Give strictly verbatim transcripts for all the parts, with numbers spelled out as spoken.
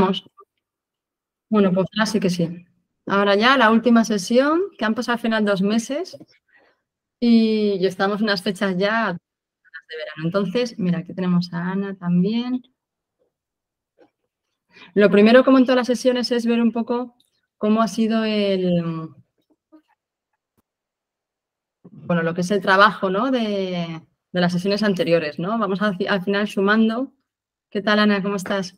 Empezamos. Bueno, pues ahora sí que sí. Ahora ya la última sesión, que han pasado al final dos meses y, y estamos en unas fechas ya de verano. Entonces, mira, aquí tenemos a Ana también. Lo primero, como en todas las sesiones, es ver un poco cómo ha sido el, bueno, lo que es el trabajo, ¿no? de, de las sesiones anteriores, ¿no? Vamos a, al final sumando. ¿Qué tal, Ana? ¿Cómo estás?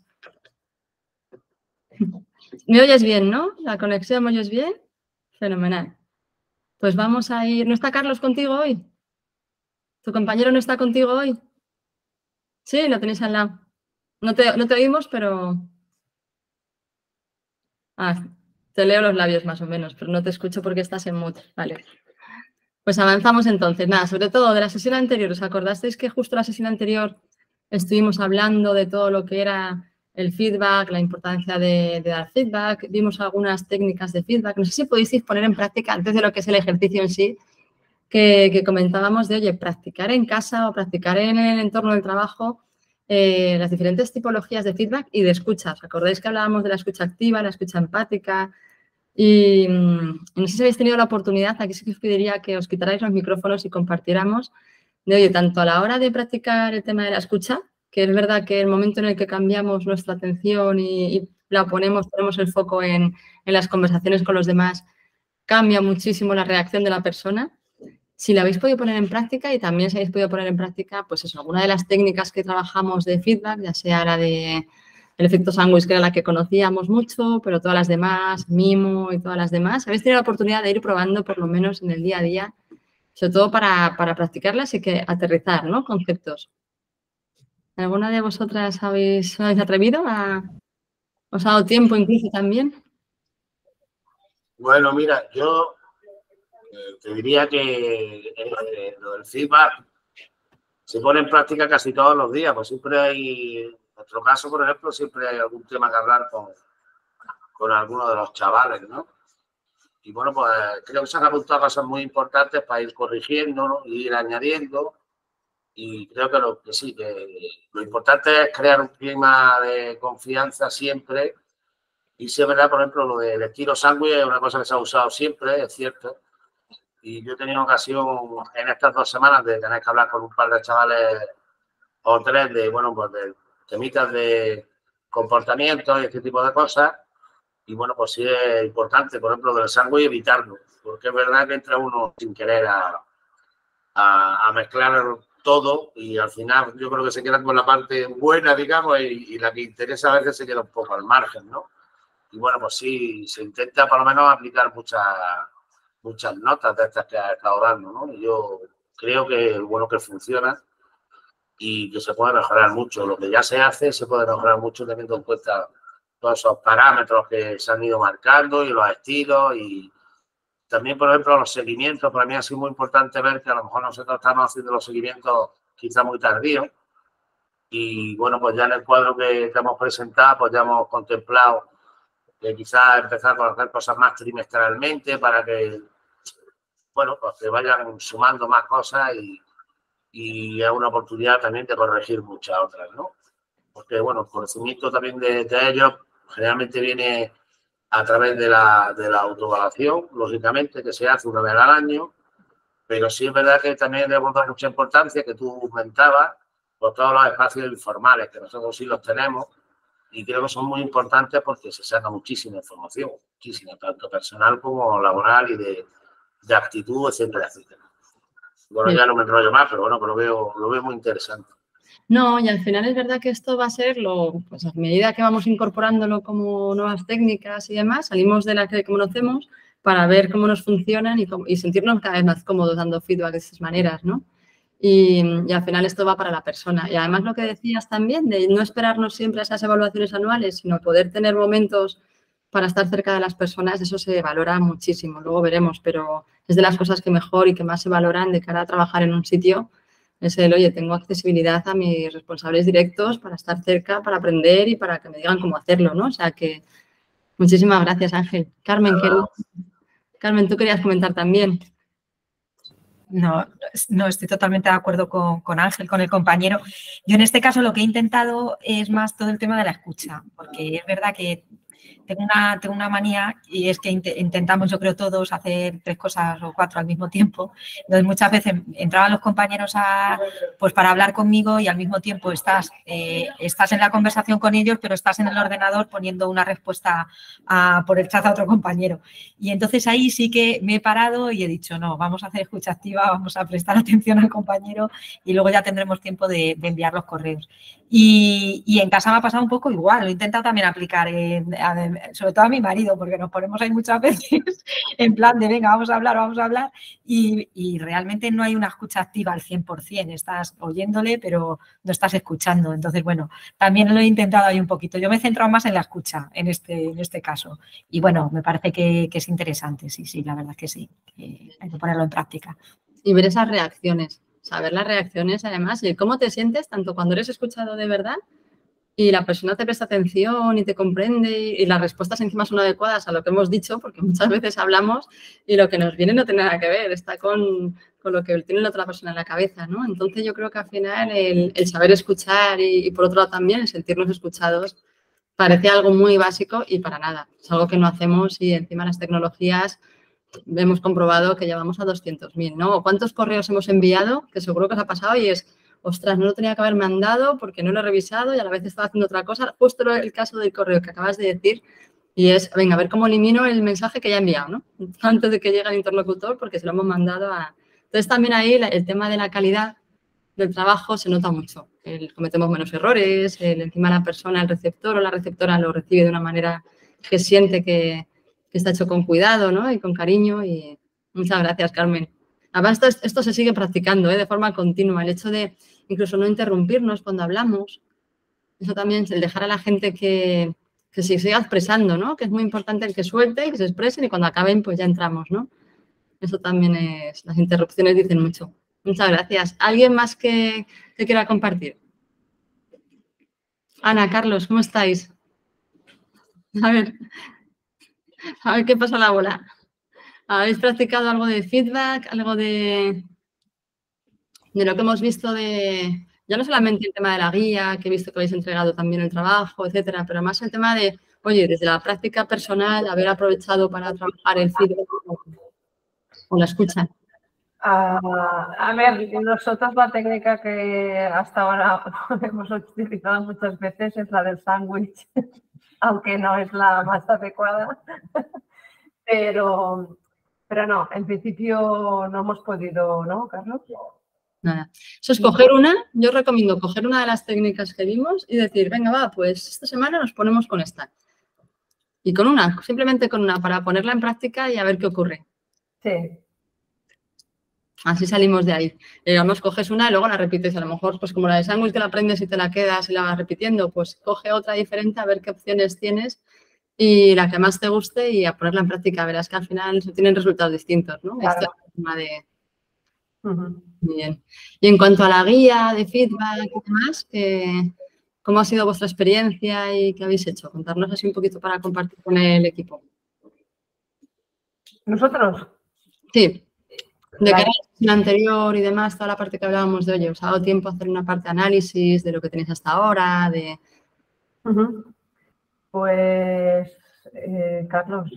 ¿Me oyes bien, no? ¿La conexión me oyes bien? Fenomenal. Pues vamos a ir... ¿No está Carlos contigo hoy? ¿Tu compañero no está contigo hoy? Sí, lo tenéis al lado. No te, no te oímos, pero... Ah, te leo los labios más o menos, pero no te escucho porque estás en mute. Vale. Pues avanzamos entonces. Nada, sobre todo de la sesión anterior. ¿Os acordasteis que justo la sesión anterior estuvimos hablando de todo lo que era el feedback, la importancia de, de dar feedback? Vimos algunas técnicas de feedback. No sé si podéis poner en práctica antes de lo que es el ejercicio en sí, que, que comentábamos de, oye, practicar en casa o practicar en el entorno del trabajo eh, las diferentes tipologías de feedback y de escucha. ¿Os acordáis que hablábamos de la escucha activa, la escucha empática? Y no sé si habéis tenido la oportunidad, aquí sí que os pediría que os quitarais los micrófonos y compartiéramos de, oye, tanto a la hora de practicar el tema de la escucha, que es verdad que el momento en el que cambiamos nuestra atención y, y la ponemos, ponemos el foco en, en las conversaciones con los demás, cambia muchísimo la reacción de la persona. Si la habéis podido poner en práctica y también si habéis podido poner en práctica, pues eso, alguna de las técnicas que trabajamos de feedback, ya sea la de el efecto sándwich, que era la que conocíamos mucho, pero todas las demás, mimo y todas las demás, habéis tenido la oportunidad de ir probando por lo menos en el día a día, sobre todo para, para practicarlas y que aterrizar, ¿no? Conceptos. ¿Alguna de vosotras habéis, habéis atrevido a... ¿Os ha dado tiempo incluso también? Bueno, mira, yo eh, te diría que eh, lo del feedback se pone en práctica casi todos los días, pues siempre hay, en nuestro caso, por ejemplo, siempre hay algún tema que hablar con, con alguno de los chavales, ¿no? Y bueno, pues creo que se han apuntado cosas muy importantes para ir corrigiendo, ¿no? Y ir añadiendo. Y creo que lo que sí, que lo importante es crear un clima de confianza siempre. Y sí es verdad, por ejemplo, lo del estilo sándwich es una cosa que se ha usado siempre, es cierto. Y yo he tenido ocasión en estas dos semanas de tener que hablar con un par de chavales o tres de, bueno, pues de temitas de comportamiento y este tipo de cosas. Y bueno, pues sí es importante, por ejemplo, del sándwich evitarlo, porque es verdad que entra uno sin querer a, a, a mezclar todo y al final yo creo que se queda con la parte buena, digamos, y, y la que interesa a veces se queda un poco al margen, ¿no? Y bueno, pues sí, se intenta por lo menos aplicar muchas muchas notas de estas que ha estado dando, ¿no? Y yo creo que bueno que funciona y que se puede mejorar mucho. Lo que ya se hace se puede mejorar mucho teniendo en cuenta todos esos parámetros que se han ido marcando y los estilos y también, por ejemplo, los seguimientos. Para mí ha sido muy importante ver que a lo mejor nosotros estamos haciendo los seguimientos quizá muy tardíos y bueno, pues ya en el cuadro que, que hemos presentado, pues ya hemos contemplado que quizás empezar a hacer cosas más trimestralmente para que, bueno, pues que vayan sumando más cosas y, y es una oportunidad también de corregir muchas otras, ¿no? Porque, bueno, el conocimiento también de, de ellos generalmente viene a través de la, de la autoevaluación, lógicamente, que se hace una vez al año, pero sí es verdad que también le hemos dado mucha importancia, que tú comentabas, por todos los espacios informales, que nosotros sí los tenemos, y creo que son muy importantes porque se saca muchísima información, muchísima, tanto personal como laboral y de, de actitud, etcétera, etcétera. Bueno, ya no me enrollo más, pero bueno, que lo veo, lo veo muy interesante. No, y al final es verdad que esto va a ser, lo, pues a medida que vamos incorporándolo como nuevas técnicas y demás, salimos de la que conocemos para ver cómo nos funcionan y, y sentirnos cada vez más cómodos dando feedback de esas maneras, ¿no? Y, y al final esto va para la persona. Y además lo que decías también, de no esperarnos siempre a esas evaluaciones anuales, sino poder tener momentos para estar cerca de las personas, eso se valora muchísimo. Luego veremos, pero es de las cosas que mejor y que más se valoran de cara a trabajar en un sitio. Es el, oye, tengo accesibilidad a mis responsables directos para estar cerca, para aprender y para que me digan cómo hacerlo, ¿no? O sea que muchísimas gracias, Ángel. Carmen, ¿qué... Carmen, tú querías comentar también. no, no, estoy totalmente de acuerdo con, con Ángel, con el compañero. Yo en este caso lo que he intentado es más todo el tema de la escucha, porque es verdad que tengo una, tengo una manía y es que int intentamos, yo creo, todos hacer tres cosas o cuatro al mismo tiempo. Entonces, muchas veces entraban los compañeros a, pues para hablar conmigo y al mismo tiempo estás, eh, estás en la conversación con ellos, pero estás en el ordenador poniendo una respuesta a, por el chat a otro compañero. Y entonces ahí sí que me he parado y he dicho, no, vamos a hacer escucha activa, vamos a prestar atención al compañero y luego ya tendremos tiempo de, de enviar los correos. Y, y en casa me ha pasado un poco igual, lo he intentado también aplicar, en, sobre todo a mi marido, porque nos ponemos ahí muchas veces en plan de venga, vamos a hablar, vamos a hablar, y, y realmente no hay una escucha activa al cien por cien, estás oyéndole, pero no estás escuchando. Entonces, bueno, también lo he intentado ahí un poquito. Yo me he centrado más en la escucha en este, en este caso. Y bueno, me parece que, que es interesante, sí, sí, la verdad es que sí, que hay que ponerlo en práctica. Y ver esas reacciones. Saber las reacciones, además, y cómo te sientes, tanto cuando eres escuchado de verdad y la persona te presta atención y te comprende y las respuestas encima son adecuadas a lo que hemos dicho, porque muchas veces hablamos y lo que nos viene no tiene nada que ver, está con, con lo que tiene la otra persona en la cabeza, ¿no? Entonces, yo creo que al final el, el saber escuchar y, y, por otro lado, también el sentirnos escuchados parece algo muy básico y para nada. Es algo que no hacemos y encima las tecnologías hemos comprobado que llevamos a doscientos mil, ¿no? ¿Cuántos correos hemos enviado? Que seguro que os ha pasado y es, ostras, no lo tenía que haber mandado porque no lo he revisado y a la vez estaba haciendo otra cosa. Justo el caso del correo que acabas de decir y es, venga, a ver cómo elimino el mensaje que ya he enviado, ¿no? Antes de que llegue el interlocutor porque se lo hemos mandado a... Entonces, también ahí el tema de la calidad del trabajo se nota mucho. El, cometemos menos errores, el, encima la persona, el receptor o la receptora lo recibe de una manera que siente que que está hecho con cuidado, ¿no? Y con cariño. Y muchas gracias, Carmen. Además, esto, esto se sigue practicando, ¿eh? De forma continua. El hecho de incluso no interrumpirnos cuando hablamos. Eso también, el dejar a la gente que, que se siga expresando, ¿no? Que es muy importante el que suelte y que se expresen y cuando acaben, pues ya entramos, ¿no? Eso también es... Las interrupciones dicen mucho. Muchas gracias. ¿Alguien más que, que quiera compartir? Ana, Carlos, ¿cómo estáis? A ver... A ver qué pasa la bola. ¿Habéis practicado algo de feedback, algo de, de lo que hemos visto de, ya no solamente el tema de la guía, que he visto que habéis entregado también el trabajo, etcétera, pero más el tema de, oye, desde la práctica personal, haber aprovechado para trabajar el feedback o la escucha? Uh, a ver, nosotros la técnica que hasta ahora hemos utilizado muchas veces es la del sándwich, aunque no es la más adecuada, pero, pero no, en principio no hemos podido, ¿no, Carlos? Nada. Eso es coger una, yo recomiendo coger una de las técnicas que vimos y decir, venga, va, pues esta semana nos ponemos con esta. Y con una, simplemente con una, para ponerla en práctica y a ver qué ocurre. Sí. Así salimos de ahí. Digamos, coges una y luego la repites. A lo mejor, pues como la de sándwich que la aprendes y te la quedas y la vas repitiendo, pues coge otra diferente a ver qué opciones tienes y la que más te guste y a ponerla en práctica. Verás que al final tienen resultados distintos, ¿no? Claro. Esta forma de... Uh-huh. Bien. Y en cuanto a la guía de feedback y demás, eh, ¿cómo ha sido vuestra experiencia y qué habéis hecho? Contarnos así un poquito para compartir con el equipo. ¿Nosotros? Sí. De cara a la sesión anterior y demás, toda la parte que hablábamos de, oye, ¿os ha dado tiempo a hacer una parte de análisis de lo que tenéis hasta ahora? De... Uh-huh. Pues, eh, Carlos.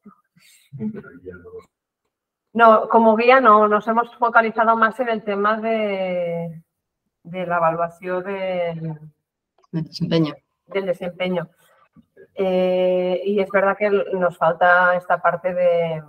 No, como guía no, nos hemos focalizado más en el tema de, de la evaluación de, del desempeño. Del desempeño. Eh, y es verdad que nos falta esta parte de...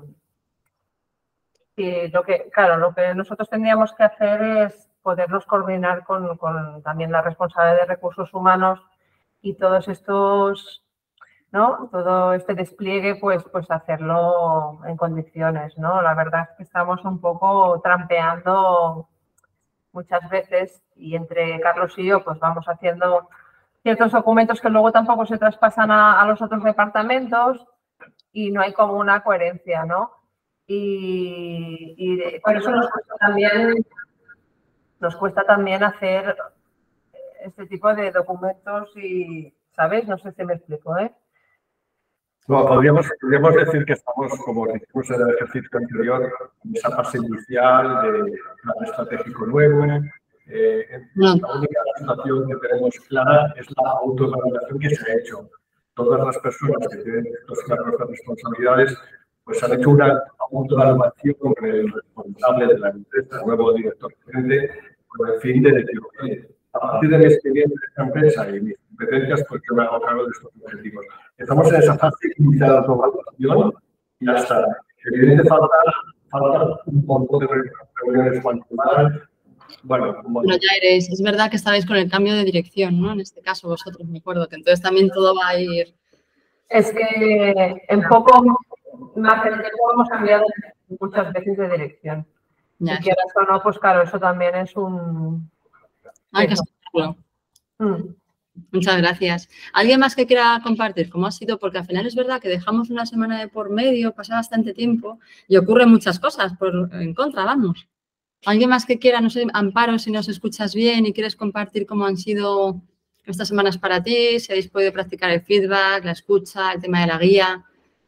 Y lo que, claro, lo que nosotros tendríamos que hacer es podernos coordinar con, con también la responsable de recursos humanos y todos estos, ¿no? Todo este despliegue, pues, pues hacerlo en condiciones, ¿no? La verdad es que estamos un poco trampeando muchas veces y entre Carlos y yo, pues vamos haciendo ciertos documentos que luego tampoco se traspasan a, a los otros departamentos y no hay como una coherencia, ¿no? Y, y por eso nos cuesta también, nos cuesta también hacer este tipo de documentos y, ¿sabéis? No sé si me explico, ¿eh? No, podríamos, podríamos decir que estamos, como dijimos en el ejercicio anterior, en esa fase inicial de plan estratégico nuevo. Eh, No. La única situación que tenemos clara es la autoevaluación que se ha hecho. Todas las personas que tienen estos cargos de responsabilidades pues han hecho una autoevaluación con el responsable de la empresa, el nuevo director gerente, con el fin de decir, oye, a partir de mi experiencia en esta empresa y mis competencias, pues yo me hago cargo de estos objetivos. Estamos en esa fase inicial de autoevaluación y hasta evidentemente falta, falta un montón de reuniones cuantitativas. Bueno, como... Bueno, ya eres, es verdad que estabais con el cambio de dirección, ¿no? En este caso vosotros, me acuerdo, que entonces también todo va a ir... Es que en poco más del tiempo hemos cambiado muchas veces de dirección. Ya, y quieras o no, pues claro, eso también es un... hay que hacerlo. Mm. Muchas gracias. ¿Alguien más que quiera compartir cómo ha sido? Porque al final es verdad que dejamos una semana de por medio, pasa bastante tiempo y ocurren muchas cosas por, en contra, vamos. ¿Alguien más que quiera, no sé, Amparo, si nos escuchas bien y quieres compartir cómo han sido estas semanas para ti, si habéis podido practicar el feedback, la escucha, el tema de la guía?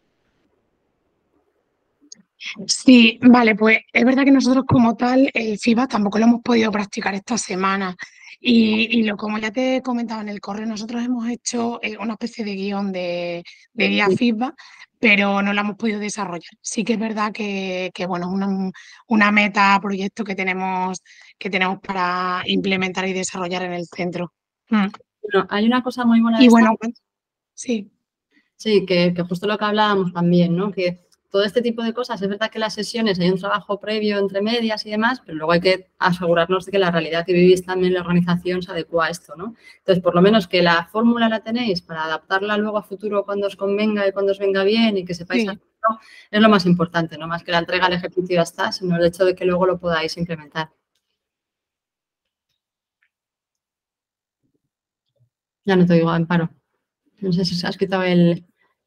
Sí, vale, pues es verdad que nosotros como tal el feedback tampoco lo hemos podido practicar esta semana y, y lo como ya te he comentado en el correo, nosotros hemos hecho eh, una especie de guión de, de guía feedback, pero no la hemos podido desarrollar. Sí que es verdad que, que bueno, es una, una meta, proyecto que tenemos, que tenemos para implementar y desarrollar en el centro. Mm. Bueno, hay una cosa muy buena de Y esta- bueno, pues, sí. Sí, que, que justo lo que hablábamos también, ¿no? Que todo este tipo de cosas, es verdad que las sesiones hay un trabajo previo entre medias y demás, pero luego hay que asegurarnos de que la realidad que vivís también en la organización se adecua a esto, ¿no? Entonces, por lo menos que la fórmula la tenéis para adaptarla luego a futuro cuando os convenga y cuando os venga bien y que sepáis Sí. hacerlo, es lo más importante, no más que la entrega al ejercicio ya está, sino el hecho de que luego lo podáis implementar. Ya no te digo, Amparo. No sé si se has quitado el,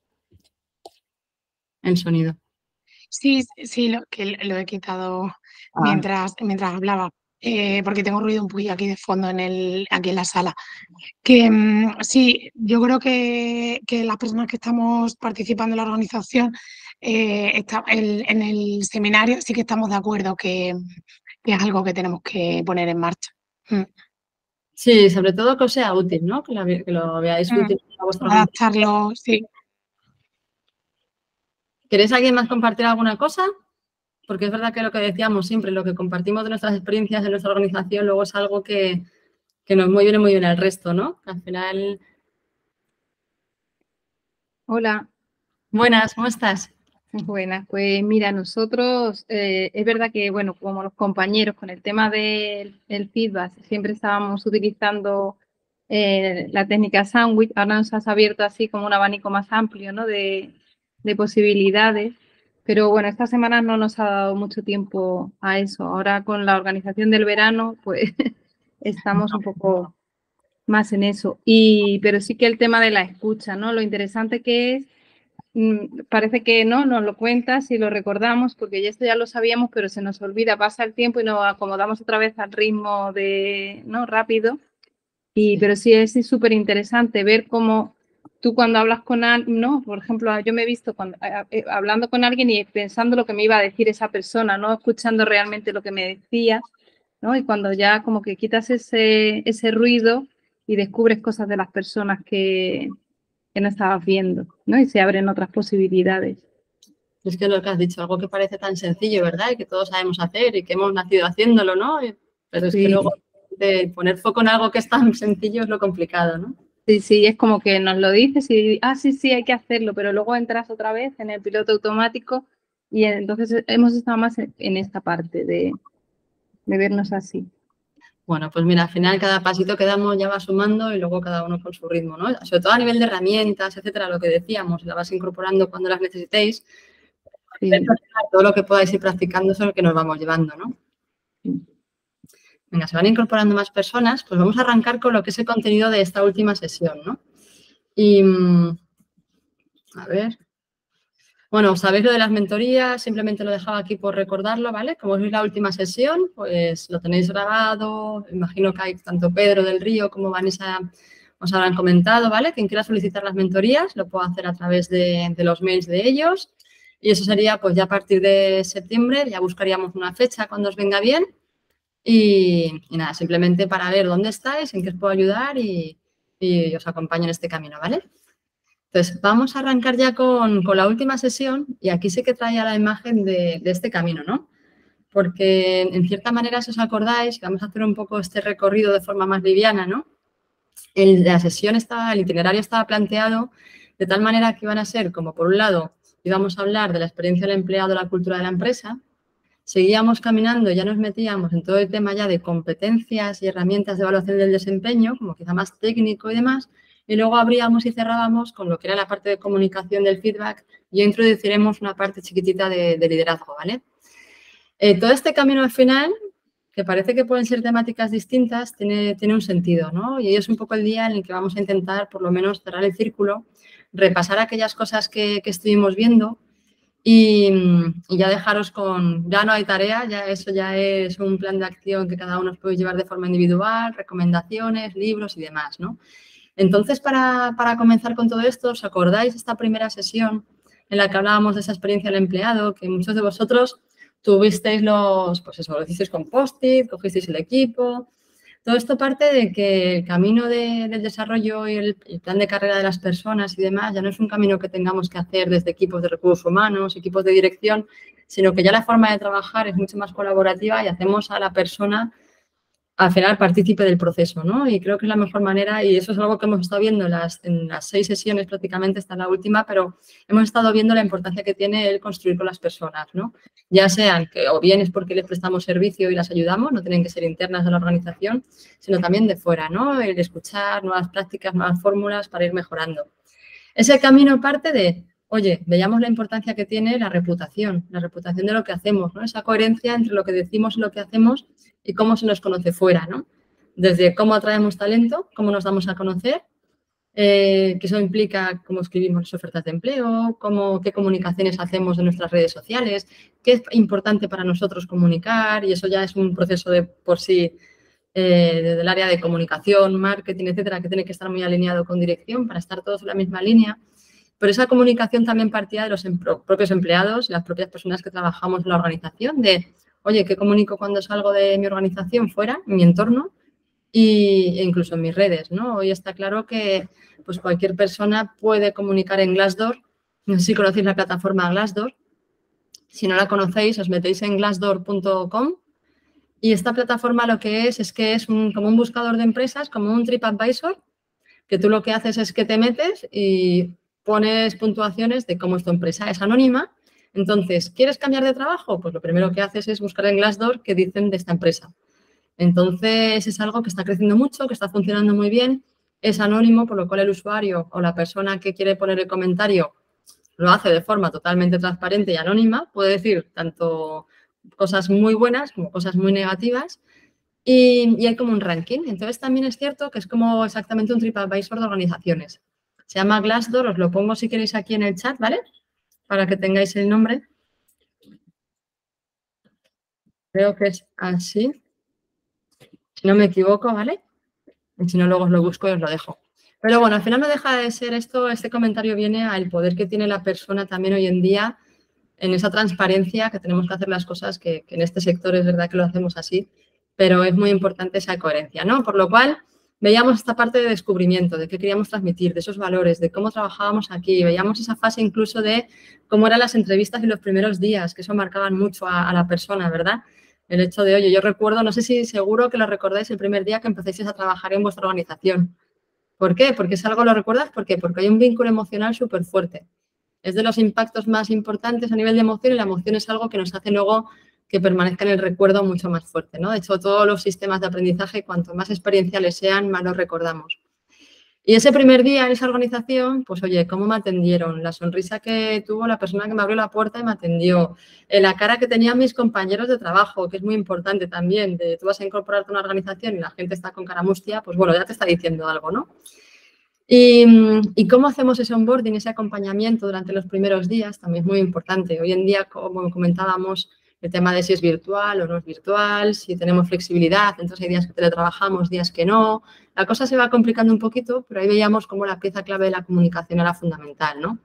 el sonido. Sí, sí, lo, que lo he quitado Ah. mientras, mientras hablaba, eh, porque tengo ruido un poquillo aquí de fondo en el, aquí en la sala. Que mm, sí, yo creo que, que las personas que estamos participando en la organización, eh, está, el- en el seminario sí que estamos de acuerdo que, que es algo que tenemos que poner en marcha. Mm. Sí, sobre todo que os sea útil, ¿no? Que lo, ve- que lo veáis Mm. útil para vuestra organización. Adaptarlo, sí. ¿Queréis alguien más compartir alguna cosa? Porque es verdad que lo que decíamos siempre, lo que compartimos de nuestras experiencias de nuestra organización, luego es algo que, que nos muy viene muy bien al resto, ¿no? Al final, Hola, buenas, ¿cómo estás? buenas. Pues mira, nosotros, eh, es verdad que, bueno, como los compañeros con el tema del el feedback, siempre estábamos utilizando eh, la técnica sándwich, ahora nos has abierto así como un abanico más amplio, ¿no? De, de posibilidades, pero bueno, esta semana no nos ha dado mucho tiempo a eso. Ahora con la organización del verano, pues estamos un poco más en eso. Y, pero sí que el tema de la escucha, ¿no? Lo interesante que es. Mm, Parece que no, nos lo cuentas y lo recordamos porque ya esto ya lo sabíamos, pero se nos olvida, pasa el tiempo y nos acomodamos otra vez al ritmo de, ¿no? Rápido. Y, pero sí es súper interesante ver cómo tú cuando hablas con alguien, ¿no? Por ejemplo, yo me he visto cuando, eh, hablando con alguien y pensando lo que me iba a decir esa persona, no escuchando realmente lo que me decía, ¿no? Y cuando ya como que quitas ese, ese ruido y descubres cosas de las personas que, que no estabas viendo, ¿no? Y se abren otras posibilidades. Es que lo que has dicho, algo que parece tan sencillo, ¿verdad? Y que todos sabemos hacer y que hemos nacido haciéndolo, ¿no? Y- Pero es Sí. que luego de poner foco en algo que es tan sencillo es lo complicado, ¿no? Sí, sí, es como que nos lo dices y, ah, sí, sí, hay que hacerlo, pero luego entras otra vez en el piloto automático y entonces hemos estado más en, en esta parte de, de vernos así. Bueno, pues mira, al final cada pasito que damos ya va sumando y luego cada uno con su ritmo, ¿no? Sobre todo a nivel de herramientas, etcétera, lo que decíamos, la vas incorporando cuando las necesitéis. Sí. Todo lo que podáis ir practicando es lo que nos vamos llevando, ¿no? Sí. Venga, se van incorporando más personas, pues vamos a arrancar con lo que es el contenido de esta última sesión, ¿no? Y, mm, a ver, bueno, sabéis lo de las mentorías, simplemente lo dejaba aquí por recordarlo, ¿vale? Como es la última sesión, pues lo tenéis grabado, imagino que hay tanto Pedro del Río como Vanessa os habrán comentado, ¿vale? Quien quiera solicitar las mentorías lo puede hacer a través de, de los mails de ellos y eso sería pues ya a partir de septiembre, ya buscaríamos una fecha cuando os venga bien y, y nada, simplemente para ver dónde estáis, en qué os puedo ayudar y, y os acompaño en este camino, ¿vale? Entonces, vamos a arrancar ya con, con la última sesión y aquí sí que traía la imagen de, de este camino, ¿no? Porque en cierta manera, si os acordáis, vamos a hacer un poco este recorrido de forma más liviana, ¿no? El, la sesión estaba, el itinerario estaba planteado de tal manera que iban a ser, como por un lado, íbamos a hablar de la experiencia del empleado, la cultura de la empresa, seguíamos caminando, ya nos metíamos en todo el tema ya de competencias y herramientas de evaluación del desempeño, como quizá más técnico y demás, y luego abríamos y cerrábamos con lo que era la parte de comunicación del feedback y introduciremos una parte chiquitita de, de liderazgo, ¿vale? Eh, todo este camino al final, que parece que pueden ser temáticas distintas, tiene, tiene un sentido, ¿no? Y es un poco el día en el que vamos a intentar, por lo menos, cerrar el círculo, repasar aquellas cosas que, que estuvimos viendo y, y ya dejaros con, ya no hay tarea, ya eso ya es un plan de acción que cada uno os puede llevar de forma individual, recomendaciones, libros y demás, ¿no? Entonces, para, para comenzar con todo esto, ¿os acordáis esta primera sesión en la que hablábamos de esa experiencia del empleado, que muchos de vosotros tuvisteis los, pues eso, lo hicisteis con post-it, cogisteis el equipo? Todo esto parte de que el camino de, del desarrollo y el, el plan de carrera de las personas y demás ya no es un camino que tengamos que hacer desde equipos de recursos humanos, equipos de dirección, sino que ya la forma de trabajar es mucho más colaborativa y hacemos a la persona al final partícipe del proceso, ¿no? Y creo que es la mejor manera y eso es algo que hemos estado viendo en las, en las seis sesiones prácticamente, esta es la última, pero hemos estado viendo la importancia que tiene el construir con las personas, ¿no? Ya sean que o bien es porque les prestamos servicio y las ayudamos, no tienen que ser internas de la organización, sino también de fuera, ¿no? El escuchar nuevas prácticas, nuevas fórmulas para ir mejorando. Ese camino parte de, oye, veamos la importancia que tiene la reputación, la reputación de lo que hacemos, ¿no? Esa coherencia entre lo que decimos y lo que hacemos y cómo se nos conoce fuera, ¿no? Desde cómo atraemos talento, cómo nos damos a conocer, eh, que eso implica cómo escribimos las ofertas de empleo, cómo, qué comunicaciones hacemos en nuestras redes sociales, qué es importante para nosotros comunicar y eso ya es un proceso de por sí eh, desde el área de comunicación, marketing, etcétera, que tiene que estar muy alineado con dirección para estar todos en la misma línea. Pero esa comunicación también partía de los em- propios empleados y las propias personas que trabajamos en la organización, de, oye, ¿qué comunico cuando salgo de mi organización fuera, en mi entorno y, e incluso en mis redes, ¿no? Hoy está claro que pues, cualquier persona puede comunicar en Glassdoor. No sé si conocéis la plataforma Glassdoor. Si no la conocéis, os metéis en glassdoor punto com y esta plataforma lo que es es que es un, como un buscador de empresas, como un TripAdvisor, que tú lo que haces es que te metes y pones puntuaciones de cómo es tu empresa, es anónima. Entonces, ¿quieres cambiar de trabajo? Pues lo primero que haces es buscar en Glassdoor qué dicen de esta empresa. Entonces, es algo que está creciendo mucho, que está funcionando muy bien, es anónimo, por lo cual el usuario o la persona que quiere poner el comentario lo hace de forma totalmente transparente y anónima, puede decir tanto cosas muy buenas como cosas muy negativas y, y hay como un ranking. Entonces, también es cierto que es como exactamente un TripAdvisor de organizaciones. Se llama Glassdoor, os lo pongo si queréis aquí en el chat, ¿vale? Para que tengáis el nombre. Creo que es así. Si no me equivoco, ¿vale? Y si no, luego os lo busco y os lo dejo. Pero bueno, al final no deja de ser esto, este comentario viene al poder que tiene la persona también hoy en día en esa transparencia que tenemos que hacer las cosas, que, que en este sector es verdad que lo hacemos así, pero es muy importante esa coherencia, ¿no? Por lo cual, veíamos esta parte de descubrimiento, de qué queríamos transmitir, de esos valores, de cómo trabajábamos aquí. Veíamos esa fase incluso de cómo eran las entrevistas y los primeros días, que eso marcaban mucho a, a la persona, ¿verdad? El hecho de, oye, yo recuerdo, no sé si seguro que lo recordáis el primer día que empezasteis a trabajar en vuestra organización. ¿Por qué? Porque es algo, ¿lo recuerdas? ¿Por qué? Porque hay un vínculo emocional súper fuerte. Es de los impactos más importantes a nivel de emoción y la emoción es algo que nos hace luego que permanezca en el recuerdo mucho más fuerte, ¿no? De hecho, todos los sistemas de aprendizaje, cuanto más experienciales sean, más los recordamos. Y ese primer día en esa organización, pues oye, ¿cómo me atendieron? La sonrisa que tuvo la persona que me abrió la puerta y me atendió. Eh, la cara que tenían mis compañeros de trabajo, que es muy importante también. De, tú vas a incorporarte a una organización y la gente está con cara mustia, pues bueno, ya te está diciendo algo, ¿no? Y, y cómo hacemos ese onboarding, ese acompañamiento durante los primeros días, también es muy importante. Hoy en día, como comentábamos, el tema de si es virtual o no es virtual, si tenemos flexibilidad, entonces hay días que teletrabajamos, días que no. La cosa se va complicando un poquito, pero ahí veíamos cómo la pieza clave de la comunicación era fundamental, ¿no?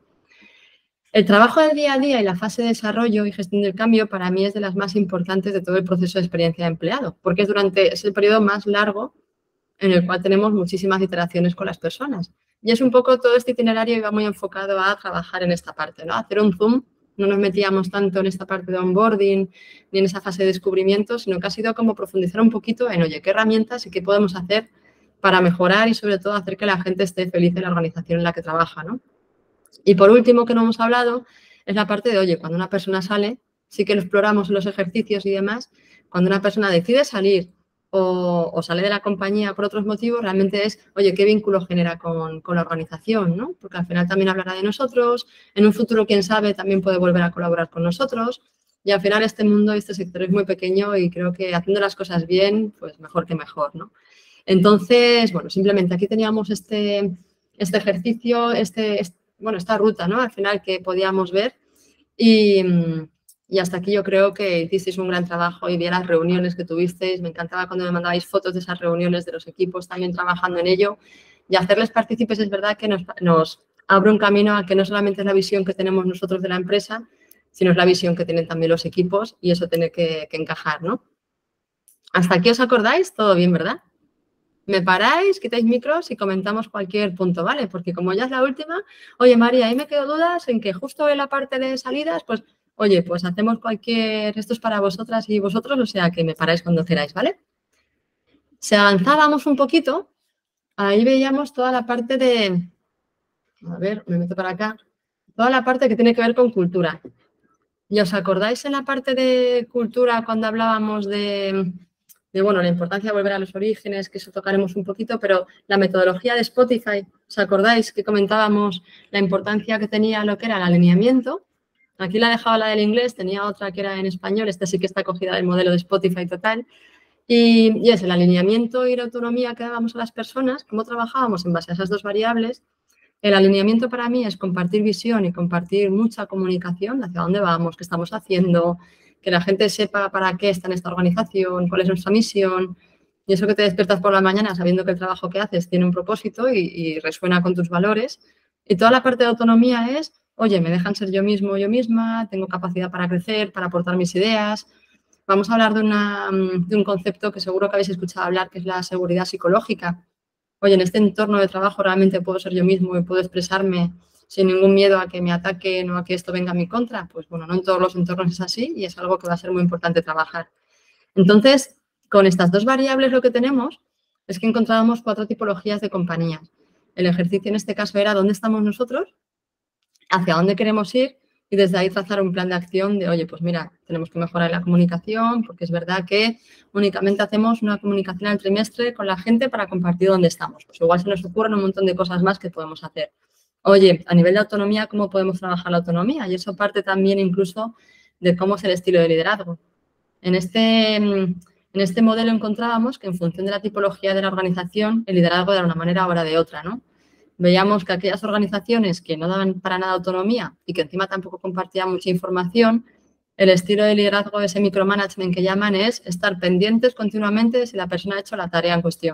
El trabajo del día a día y la fase de desarrollo y gestión del cambio para mí es de las más importantes de todo el proceso de experiencia de empleado, porque es durante es el periodo más largo en el cual tenemos muchísimas iteraciones con las personas. Y es un poco todo este itinerario iba muy enfocado a trabajar en esta parte, ¿no? Hacer un zoom, no nos metíamos tanto en esta parte de onboarding ni en esa fase de descubrimiento, sino que ha sido como profundizar un poquito en, oye, qué herramientas y qué podemos hacer para mejorar y sobre todo hacer que la gente esté feliz en la organización en la que trabaja, ¿no? Y por último, que no hemos hablado, es la parte de, oye, cuando una persona sale, sí que lo exploramos en los ejercicios y demás, cuando una persona decide salir o, o sale de la compañía por otros motivos, realmente es, oye, ¿qué vínculo genera con, con la organización, ¿no? Porque al final también hablará de nosotros, en un futuro, quién sabe, también puede volver a colaborar con nosotros y al final este mundo y este sector es muy pequeño y creo que haciendo las cosas bien, pues mejor que mejor, ¿no? Entonces, bueno, simplemente aquí teníamos este, este ejercicio, este, este bueno, esta ruta, ¿no? Al final que podíamos ver y, y hasta aquí yo creo que hicisteis un gran trabajo y vi las reuniones que tuvisteis. Me encantaba cuando me mandabais fotos de esas reuniones de los equipos también trabajando en ello y hacerles partícipes es verdad que nos, nos abre un camino a que no solamente es la visión que tenemos nosotros de la empresa, sino es la visión que tienen también los equipos y eso tiene que, que encajar, ¿no? Hasta aquí os acordáis, todo bien, ¿verdad? Me paráis, quitáis micros y comentamos cualquier punto, ¿vale? Porque como ya es la última, oye, María, ahí me quedo dudas en que justo en la parte de salidas, pues, oye, pues hacemos cualquier, esto es para vosotras y vosotros, o sea, que me paráis cuando queráis, ¿vale? Si avanzábamos un poquito, ahí veíamos toda la parte de, a ver, me meto para acá, toda la parte que tiene que ver con cultura. ¿Y os acordáis en la parte de cultura cuando hablábamos de... de, bueno, la importancia de volver a los orígenes, que eso tocaremos un poquito, pero la metodología de Spotify, ¿os acordáis que comentábamos la importancia que tenía lo que era el alineamiento? Aquí la he dejado la del inglés, tenía otra que era en español, esta sí que está cogida del modelo de Spotify total. Y, y es el alineamiento y la autonomía que dábamos a las personas, cómo trabajábamos en base a esas dos variables. El alineamiento para mí es compartir visión y compartir mucha comunicación hacia dónde vamos, qué estamos haciendo, que la gente sepa para qué está en esta organización, cuál es nuestra misión, y eso que te despiertas por la mañana sabiendo que el trabajo que haces tiene un propósito y, y resuena con tus valores. Y toda la parte de autonomía es, oye, me dejan ser yo mismo o yo misma, tengo capacidad para crecer, para aportar mis ideas. Vamos a hablar de, una, de un concepto que seguro que habéis escuchado hablar, que es la seguridad psicológica. Oye, en este entorno de trabajo realmente puedo ser yo mismo y puedo expresarme sin ningún miedo a que me ataquen o a que esto venga a mi contra. Pues bueno, no en todos los entornos es así y es algo que va a ser muy importante trabajar. Entonces, con estas dos variables lo que tenemos es que encontrábamos cuatro tipologías de compañías. El ejercicio en este caso era dónde estamos nosotros, hacia dónde queremos ir y desde ahí trazar un plan de acción de, oye, pues mira, tenemos que mejorar la comunicación porque es verdad que únicamente hacemos una comunicación al trimestre con la gente para compartir dónde estamos. Pues igual se nos ocurren un montón de cosas más que podemos hacer. Oye, a nivel de autonomía, ¿cómo podemos trabajar la autonomía? Y eso parte también incluso de cómo es el estilo de liderazgo. En este, en este modelo encontrábamos que en función de la tipología de la organización, el liderazgo era de una manera o era de otra, ¿no? Veíamos que aquellas organizaciones que no daban para nada autonomía y que encima tampoco compartían mucha información, el estilo de liderazgo, ese micromanagement que llaman, es estar pendientes continuamente de si la persona ha hecho la tarea en cuestión.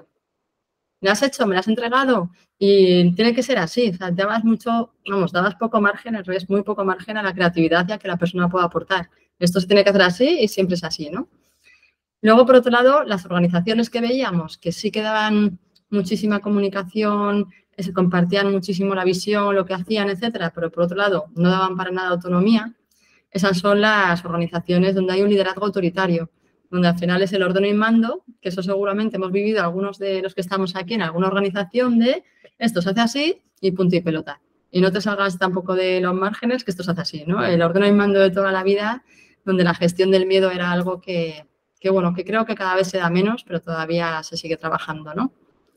¿Me has hecho? ¿Me la has entregado? Y tiene que ser así. O sea, dabas mucho, vamos, dabas poco margen, al revés, muy poco margen a la creatividad y a que la persona pueda aportar. Esto se tiene que hacer así y siempre es así, ¿no? Luego, por otro lado, las organizaciones que veíamos que sí que daban muchísima comunicación, que se compartían muchísimo la visión, lo que hacían, etcétera, pero por otro lado no daban para nada autonomía, esas son las organizaciones donde hay un liderazgo autoritario, donde al final es el ordeno y mando, que eso seguramente hemos vivido algunos de los que estamos aquí en alguna organización de esto se hace así y punto y pelota. Y no te salgas tampoco de los márgenes que esto se hace así, ¿no? El ordeno y mando de toda la vida, donde la gestión del miedo era algo que, que, bueno, que creo que cada vez se da menos, pero todavía se sigue trabajando, ¿no?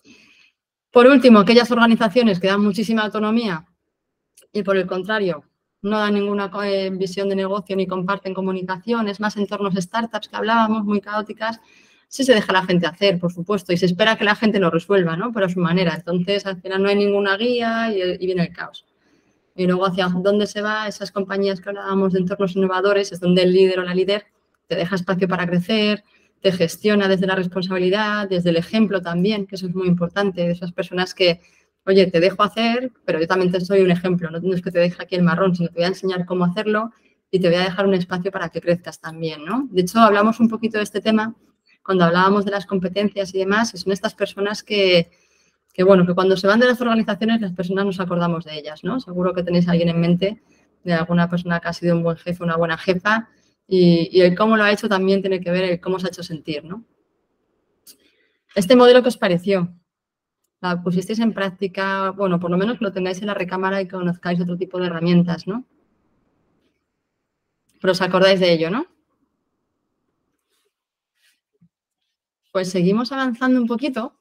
Por último, aquellas organizaciones que dan muchísima autonomía y, por el contrario, no dan ninguna eh, visión de negocio ni comparten comunicación, es más entornos startups que hablábamos, muy caóticas, sí se deja a la gente hacer, por supuesto, y se espera que la gente lo resuelva, ¿no? Pero a su manera. Entonces, al final no hay ninguna guía y, y viene el caos. Y luego, hacia dónde se va, esas compañías que hablábamos de entornos innovadores, es donde el líder o la líder te deja espacio para crecer, te gestiona desde la responsabilidad, desde el ejemplo también, que eso es muy importante, de esas personas que, oye, te dejo hacer, pero yo también te soy un ejemplo, no es que te deje aquí el marrón, sino te voy a enseñar cómo hacerlo y te voy a dejar un espacio para que crezcas también, ¿no? De hecho, hablamos un poquito de este tema cuando hablábamos de las competencias y demás, y son estas personas que, que, bueno, que cuando se van de las organizaciones las personas nos acordamos de ellas, ¿no? Seguro que tenéis a alguien en mente de alguna persona que ha sido un buen jefe, una buena jefa, y, y el cómo lo ha hecho también tiene que ver el cómo se ha hecho sentir, ¿no? ¿Este modelo qué os pareció? ¿La pusisteis en práctica? Bueno, por lo menos que lo tengáis en la recámara y que conozcáis otro tipo de herramientas, ¿no? Pero os acordáis de ello, ¿no? Pues seguimos avanzando un poquito.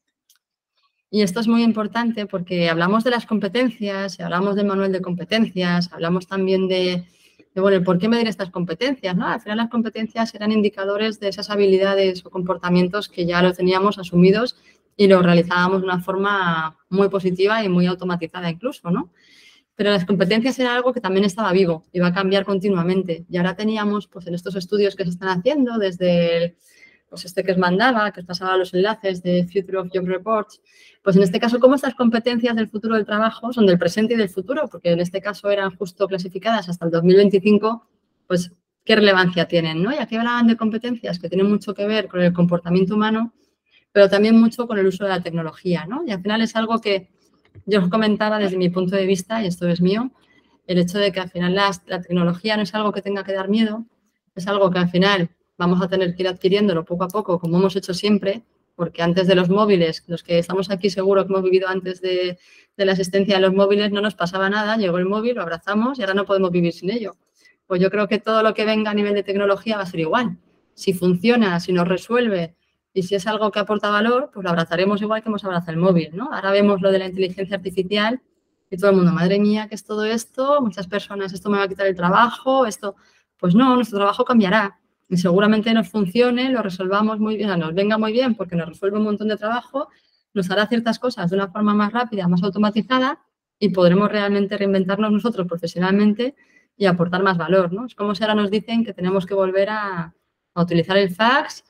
Y esto es muy importante porque hablamos de las competencias, hablamos del manual de competencias, hablamos también de, de bueno, ¿por qué medir estas competencias? ¿No? Al final las competencias eran indicadores de esas habilidades o comportamientos que ya los teníamos asumidos y los realizábamos de una forma muy positiva y muy automatizada incluso, ¿no? Pero las competencias era algo que también estaba vivo y va a cambiar continuamente. Y ahora teníamos, pues en estos estudios que se están haciendo, desde el, pues este que os mandaba, que os pasaba los enlaces de Future of Job Reports, pues en este caso, ¿cómo estas competencias del futuro del trabajo son del presente y del futuro? Porque en este caso eran justo clasificadas hasta el dos mil veinticinco, pues ¿qué relevancia tienen, ¿no? Y aquí hablaban de competencias que tienen mucho que ver con el comportamiento humano, pero también mucho con el uso de la tecnología, ¿no? Y al final es algo que yo os comentaba desde mi punto de vista, y esto es mío, el hecho de que al final la, la tecnología no es algo que tenga que dar miedo, es algo que al final vamos a tener que ir adquiriéndolo poco a poco, como hemos hecho siempre, porque antes de los móviles, los que estamos aquí seguro que hemos vivido antes de, de la existencia de los móviles, no nos pasaba nada, llegó el móvil, lo abrazamos y ahora no podemos vivir sin ello. Pues yo creo que todo lo que venga a nivel de tecnología va a ser igual. Si funciona, si nos resuelve y si es algo que aporta valor, pues lo abrazaremos igual que hemos abrazado el móvil, ¿no? Ahora vemos lo de la inteligencia artificial y todo el mundo, madre mía, ¿qué es todo esto? Muchas personas, esto me va a quitar el trabajo, esto... Pues no, nuestro trabajo cambiará. Y seguramente nos funcione, lo resolvamos muy bien, nos venga muy bien porque nos resuelve un montón de trabajo, nos hará ciertas cosas de una forma más rápida, más automatizada y podremos realmente reinventarnos nosotros profesionalmente y aportar más valor, ¿no? Es como si ahora nos dicen que tenemos que volver a, a utilizar el fax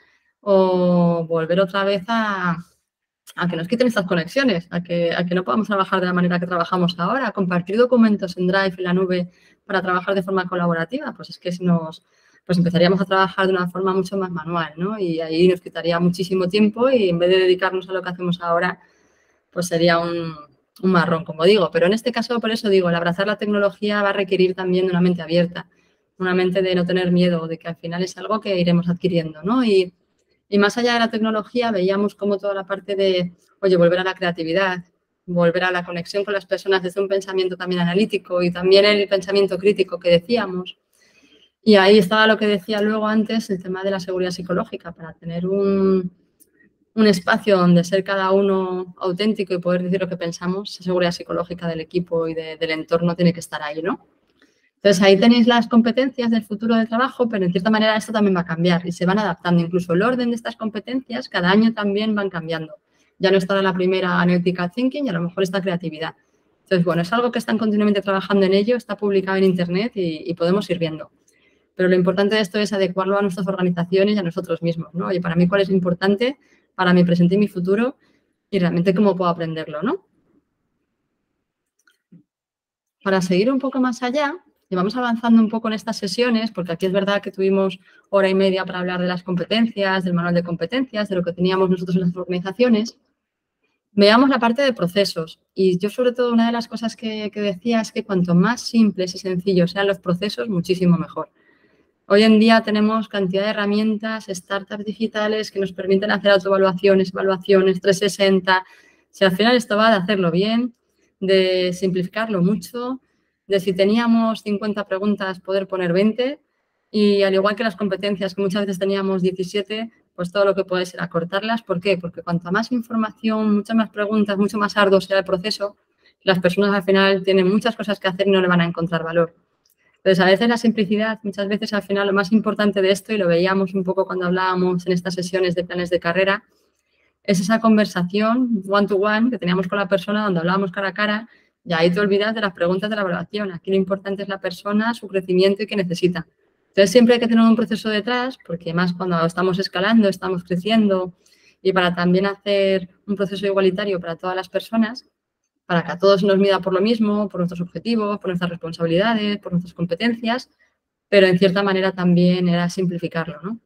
o volver otra vez a, a que nos quiten estas conexiones, a que, a que no podamos trabajar de la manera que trabajamos ahora, a compartir documentos en Drive, en la nube, para trabajar de forma colaborativa, pues es que si nos... pues empezaríamos a trabajar de una forma mucho más manual, ¿no? Y ahí nos quitaría muchísimo tiempo y en vez de dedicarnos a lo que hacemos ahora, pues sería un, un marrón, como digo. Pero en este caso, por eso digo, el abrazar la tecnología va a requerir también de una mente abierta, una mente de no tener miedo, de que al final es algo que iremos adquiriendo, ¿no? Y, y más allá de la tecnología, veíamos como toda la parte de, oye, volver a la creatividad, volver a la conexión con las personas desde un pensamiento también analítico y también el pensamiento crítico que decíamos. Y ahí estaba lo que decía luego antes, el tema de la seguridad psicológica, para tener un, un espacio donde ser cada uno auténtico y poder decir lo que pensamos, esa seguridad psicológica del equipo y de, del entorno tiene que estar ahí, ¿no? Entonces, ahí tenéis las competencias del futuro del trabajo, pero en cierta manera esto también va a cambiar y se van adaptando. Incluso el orden de estas competencias cada año también van cambiando. Ya no estará la primera analytical thinking y a lo mejor está creatividad. Entonces, bueno, es algo que están continuamente trabajando en ello, está publicado en Internet y, y podemos ir viendo. Pero lo importante de esto es adecuarlo a nuestras organizaciones y a nosotros mismos, ¿no? Oye, para mí, ¿cuál es importante para mi presente y mi futuro? Y realmente, ¿cómo puedo aprenderlo, no? Para seguir un poco más allá, y vamos avanzando un poco en estas sesiones, porque aquí es verdad que tuvimos hora y media para hablar de las competencias, del manual de competencias, de lo que teníamos nosotros en las organizaciones, veamos la parte de procesos. Y yo, sobre todo, una de las cosas que, que decía es que cuanto más simples y sencillos sean los procesos, muchísimo mejor. Hoy en día tenemos cantidad de herramientas, startups digitales que nos permiten hacer autoevaluaciones, evaluaciones trescientos sesenta. Si al final esto va de hacerlo bien, de simplificarlo mucho, de si teníamos cincuenta preguntas poder poner veinte y al igual que las competencias que muchas veces teníamos diecisiete, pues todo lo que puede ser acortarlas. ¿Por qué? Porque cuanto más información, muchas más preguntas, mucho más arduo sea el proceso, las personas al final tienen muchas cosas que hacer y no le van a encontrar valor. Entonces, a veces la simplicidad, muchas veces al final lo más importante de esto, y lo veíamos un poco cuando hablábamos en estas sesiones de planes de carrera, es esa conversación one to one que teníamos con la persona donde hablábamos cara a cara y ahí te olvidas de las preguntas de la evaluación. Aquí lo importante es la persona, su crecimiento y qué necesita. Entonces, siempre hay que tener un proceso detrás, porque más cuando estamos escalando, estamos creciendo, y para también hacer un proceso igualitario para todas las personas, para que a todos nos mida por lo mismo, por nuestros objetivos, por nuestras responsabilidades, por nuestras competencias, pero en cierta manera también era simplificarlo, ¿no?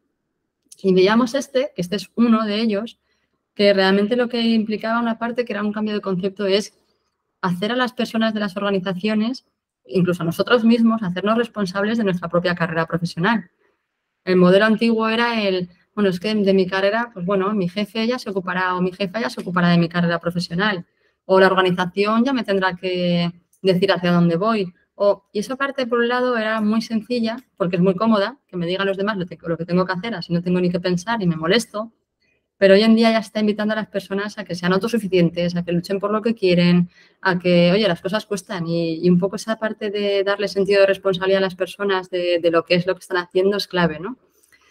Y veíamos este, que este es uno de ellos, que realmente lo que implicaba una parte que era un cambio de concepto es hacer a las personas de las organizaciones, incluso a nosotros mismos, hacernos responsables de nuestra propia carrera profesional. El modelo antiguo era el, bueno, es que de mi carrera, pues bueno, mi jefe ya se ocupará o mi jefa ya se ocupará de mi carrera profesional o la organización ya me tendrá que decir hacia dónde voy. O, y esa parte, por un lado, era muy sencilla porque es muy cómoda, que me digan los demás lo, te, lo que tengo que hacer, así no tengo ni que pensar y me molesto. Pero hoy en día ya está invitando a las personas a que sean autosuficientes, a que luchen por lo que quieren, a que, oye, las cosas cuestan. Y, y un poco esa parte de darle sentido de responsabilidad a las personas de, de lo que es lo que están haciendo es clave, ¿no?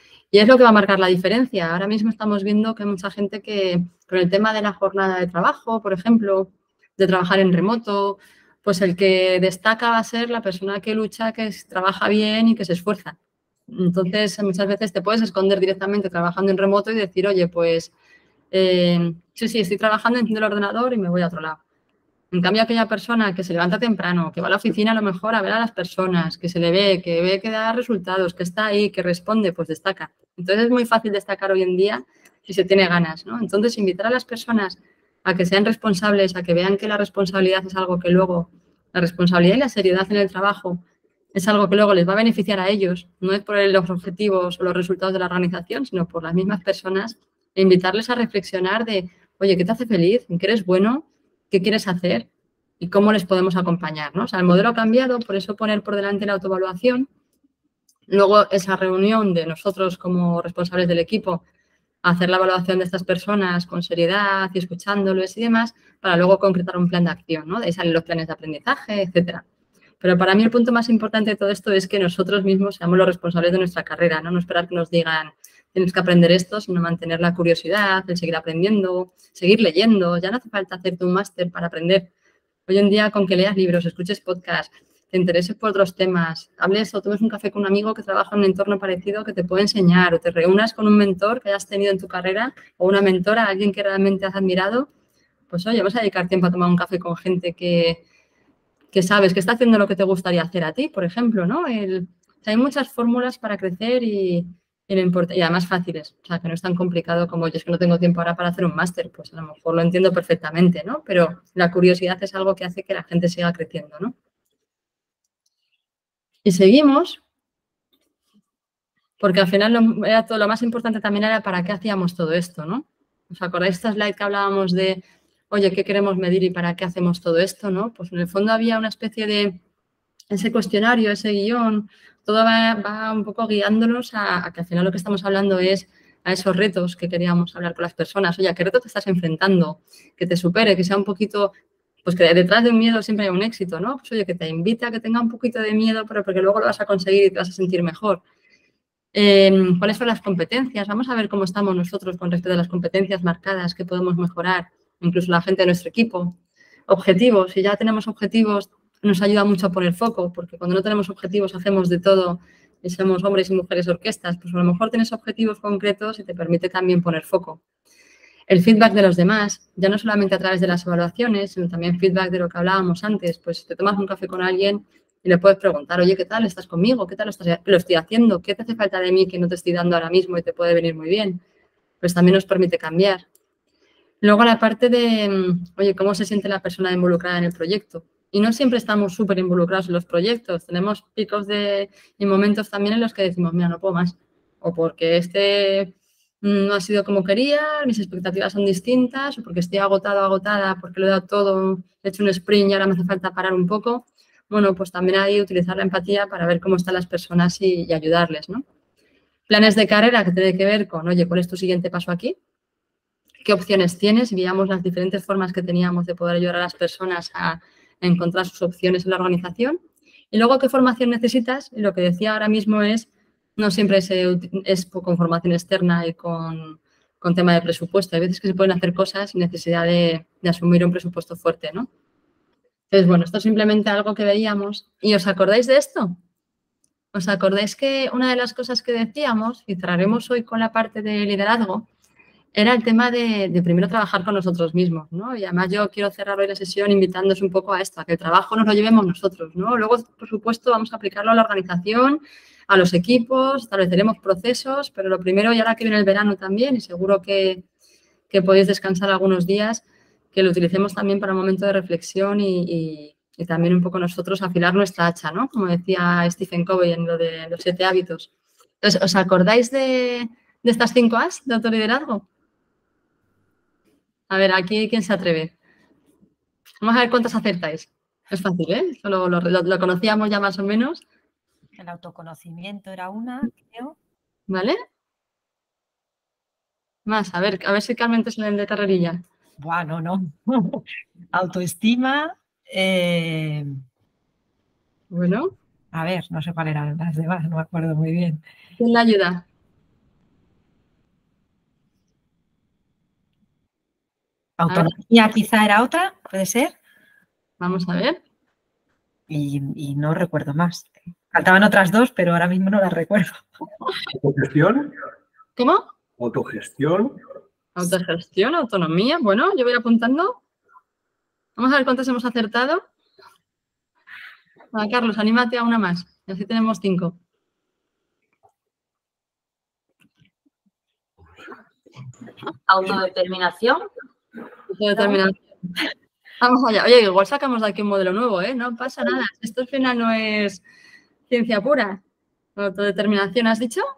Y es lo que va a marcar la diferencia. Ahora mismo estamos viendo que hay mucha gente que, con el tema de la jornada de trabajo, por ejemplo, de trabajar en remoto, pues el que destaca va a ser la persona que lucha, que trabaja bien y que se esfuerza. Entonces, muchas veces te puedes esconder directamente trabajando en remoto y decir, oye, pues, eh, sí, sí, estoy trabajando, enciendo el ordenador y me voy a otro lado. En cambio, aquella persona que se levanta temprano, que va a la oficina a lo mejor a ver a las personas, que se le ve, que ve que da resultados, que está ahí, que responde, pues destaca. Entonces, es muy fácil destacar hoy en día si se tiene ganas, ¿no? Entonces, invitar a las personas a que sean responsables, a que vean que la responsabilidad es algo que luego, la responsabilidad y la seriedad en el trabajo es algo que luego les va a beneficiar a ellos, no es por los objetivos o los resultados de la organización, sino por las mismas personas, e invitarles a reflexionar de, oye, ¿qué te hace feliz? ¿En qué eres bueno? ¿Qué quieres hacer? ¿Y cómo les podemos acompañar? ¿No? O sea, el modelo ha cambiado, por eso poner por delante la autoevaluación. Luego, esa reunión de nosotros como responsables del equipo, hacer la evaluación de estas personas con seriedad y escuchándoles y demás, para luego concretar un plan de acción, ¿no? De ahí salen los planes de aprendizaje, etcétera. Pero para mí el punto más importante de todo esto es que nosotros mismos seamos los responsables de nuestra carrera, no, no esperar que nos digan tienes que aprender esto, sino mantener la curiosidad, el seguir aprendiendo, seguir leyendo. Ya no hace falta hacerte un máster para aprender. Hoy en día, con que leas libros, escuches podcasts, te intereses por otros temas, hables o tomes un café con un amigo que trabaja en un entorno parecido que te puede enseñar, o te reúnas con un mentor que hayas tenido en tu carrera o una mentora, alguien que realmente has admirado, pues oye, vas a dedicar tiempo a tomar un café con gente que... que sabes que está haciendo lo que te gustaría hacer a ti, por ejemplo, ¿no? El, o sea, hay muchas fórmulas para crecer y, y, no importa, y además fáciles, o sea, que no es tan complicado como yo es que no tengo tiempo ahora para hacer un máster, pues a lo mejor lo entiendo perfectamente, ¿no? Pero la curiosidad es algo que hace que la gente siga creciendo, ¿no? Y seguimos, porque al final lo, era todo, lo más importante también era para qué hacíamos todo esto, ¿no? ¿Os acordáis esta slide que hablábamos de oye, ¿qué queremos medir y para qué hacemos todo esto? ¿No? Pues en el fondo había una especie de ese cuestionario, ese guión, todo va, va un poco guiándonos a, a que al final lo que estamos hablando es a esos retos que queríamos hablar con las personas. Oye, ¿a qué reto te estás enfrentando? Que te supere, que sea un poquito, pues que detrás de un miedo siempre hay un éxito, ¿no? Pues oye, que te invita a que tenga un poquito de miedo, pero porque luego lo vas a conseguir y te vas a sentir mejor. Eh, ¿Cuáles son las competencias? Vamos a ver cómo estamos nosotros con respecto a las competencias marcadas que podemos mejorar. Incluso la gente de nuestro equipo. Objetivos, si ya tenemos objetivos, nos ayuda mucho a poner foco, porque cuando no tenemos objetivos hacemos de todo y somos hombres y mujeres orquestas, pues a lo mejor tienes objetivos concretos y te permite también poner foco. El feedback de los demás, ya no solamente a través de las evaluaciones, sino también feedback de lo que hablábamos antes, pues te tomas un café con alguien y le puedes preguntar, oye, ¿qué tal estás conmigo? ¿Qué tal lo, estás, lo estoy haciendo? ¿Qué te hace falta de mí que no te estoy dando ahora mismo y te puede venir muy bien? Pues también nos permite cambiar. Luego la parte de, oye, ¿cómo se siente la persona involucrada en el proyecto? Y no siempre estamos súper involucrados en los proyectos. Tenemos picos de, y momentos también en los que decimos, mira, no puedo más. O porque este no ha sido como quería, mis expectativas son distintas, o porque estoy agotado, agotada, porque lo he dado todo, he hecho un sprint y ahora me hace falta parar un poco. Bueno, pues también hay que utilizar la empatía para ver cómo están las personas y, y ayudarles, ¿no? Planes de carrera que tiene que ver con, oye, ¿cuál es tu siguiente paso aquí? ¿Qué opciones tienes? Veíamos las diferentes formas que teníamos de poder ayudar a las personas a encontrar sus opciones en la organización. Y luego, ¿qué formación necesitas? Y lo que decía ahora mismo es, no siempre es, es con formación externa y con, con tema de presupuesto. Hay veces que se pueden hacer cosas sin necesidad de, de asumir un presupuesto fuerte, ¿no? Entonces, bueno, esto es simplemente algo que veíamos. ¿Y os acordáis de esto? ¿os acordáis que una de las cosas que decíamos, y cerraremos hoy con la parte de liderazgo, era el tema de, de primero trabajar con nosotros mismos, ¿no? Y además yo quiero cerrar hoy la sesión invitándoos un poco a esto, a que el trabajo nos lo llevemos nosotros, ¿no? Luego, por supuesto, vamos a aplicarlo a la organización, a los equipos, estableceremos procesos, pero lo primero, y ahora que viene el verano también, y seguro que, que podéis descansar algunos días, que lo utilicemos también para un momento de reflexión y, y, y también un poco nosotros afilar nuestra hacha, ¿no? Como decía Stephen Covey en lo de los siete hábitos. Entonces, ¿os acordáis de, de estas cinco A's de autoliderazgo? A ver, aquí, ¿quién se atreve? Vamos a ver cuántos acertáis. Es fácil, ¿eh? Esto lo, lo, lo conocíamos ya más o menos. El autoconocimiento era una, creo. ¿Vale? Más, a ver, a ver si Carmen te sale de carrerilla. Bueno, no. Autoestima. Eh... Bueno. A ver, no sé cuáles eran las demás, no me acuerdo muy bien. ¿Quién la ayuda? Autonomía quizá era otra, ¿puede ser? Vamos a ver. Y, y no recuerdo más. Faltaban otras dos, pero ahora mismo no las recuerdo. ¿Autogestión? ¿Cómo? Autogestión. Autogestión, autonomía. Bueno, yo voy apuntando. Vamos a ver cuántas hemos acertado. Ah, Carlos, anímate a una más. Y así tenemos cinco. Autodeterminación. Autodeterminación. Vamos allá. Oye, igual sacamos de aquí un modelo nuevo, ¿eh? No pasa nada. Esto al final no es ciencia pura. Autodeterminación, ¿has dicho?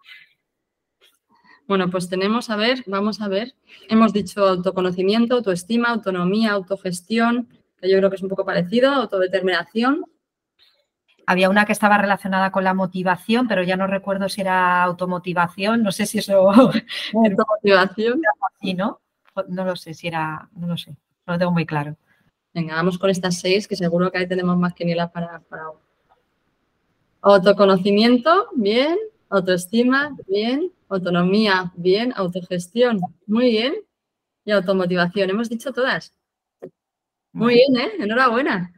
Bueno, pues tenemos, a ver, vamos a ver. Hemos dicho autoconocimiento, autoestima, autonomía, autogestión, que yo creo que es un poco parecido, autodeterminación. Había una que estaba relacionada con la motivación, pero ya no recuerdo si era automotivación, no sé si eso... Automotivación. Sí, ¿no? No lo sé si era, no lo sé, no lo tengo muy claro. Venga, vamos con estas seis, que seguro que ahí tenemos más quinielas para, para... Autoconocimiento, bien. Autoestima, bien. Autonomía, bien. Autogestión, muy bien. Y automotivación, hemos dicho todas. Muy bien, ¿eh? Enhorabuena.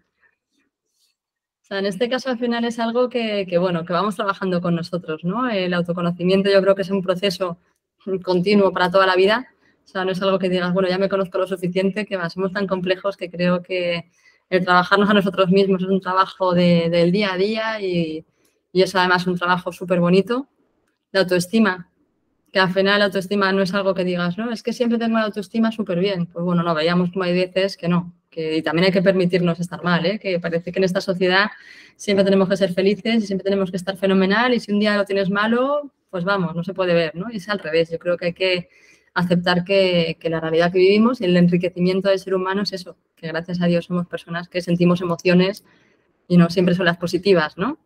O sea, en este caso al final es algo que, que, bueno, que vamos trabajando con nosotros, ¿no? El autoconocimiento yo creo que es un proceso continuo para toda la vida. O sea, no es algo que digas, bueno, ya me conozco lo suficiente, que va, somos tan complejos que creo que el trabajarnos a nosotros mismos es un trabajo de, del día a día y, y es además un trabajo súper bonito. La autoestima, que al final la autoestima no es algo que digas, no, es que siempre tengo la autoestima súper bien. Pues bueno, no, veíamos como hay veces que no. Que, y también hay que permitirnos estar mal, ¿eh? Que parece que en esta sociedad siempre tenemos que ser felices y siempre tenemos que estar fenomenal y si un día lo tienes malo, pues vamos, no se puede ver, ¿no? Y es al revés. Yo creo que hay que aceptar que, que la realidad que vivimos y el enriquecimiento del ser humano es eso, que gracias a Dios somos personas que sentimos emociones y no siempre son las positivas, ¿no?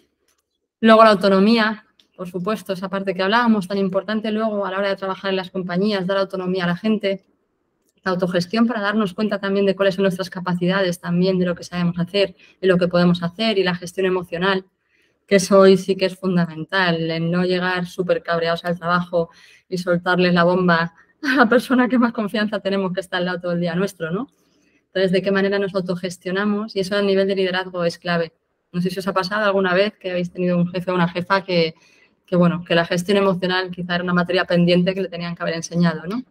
Luego la autonomía, por supuesto, esa parte que hablábamos, tan importante luego a la hora de trabajar en las compañías, dar autonomía a la gente. La autogestión para darnos cuenta también de cuáles son nuestras capacidades, también de lo que sabemos hacer y lo que podemos hacer y la gestión emocional, que eso hoy sí que es fundamental, en no llegar súper cabreados al trabajo y soltarles la bomba a la persona que más confianza tenemos que está al lado todo el día nuestro, ¿no? Entonces, ¿de qué manera nos autogestionamos? Y eso a nivel de liderazgo es clave. No sé si os ha pasado alguna vez que habéis tenido un jefe o una jefa que, que bueno, que la gestión emocional quizá era una materia pendiente que le tenían que haber enseñado, ¿no?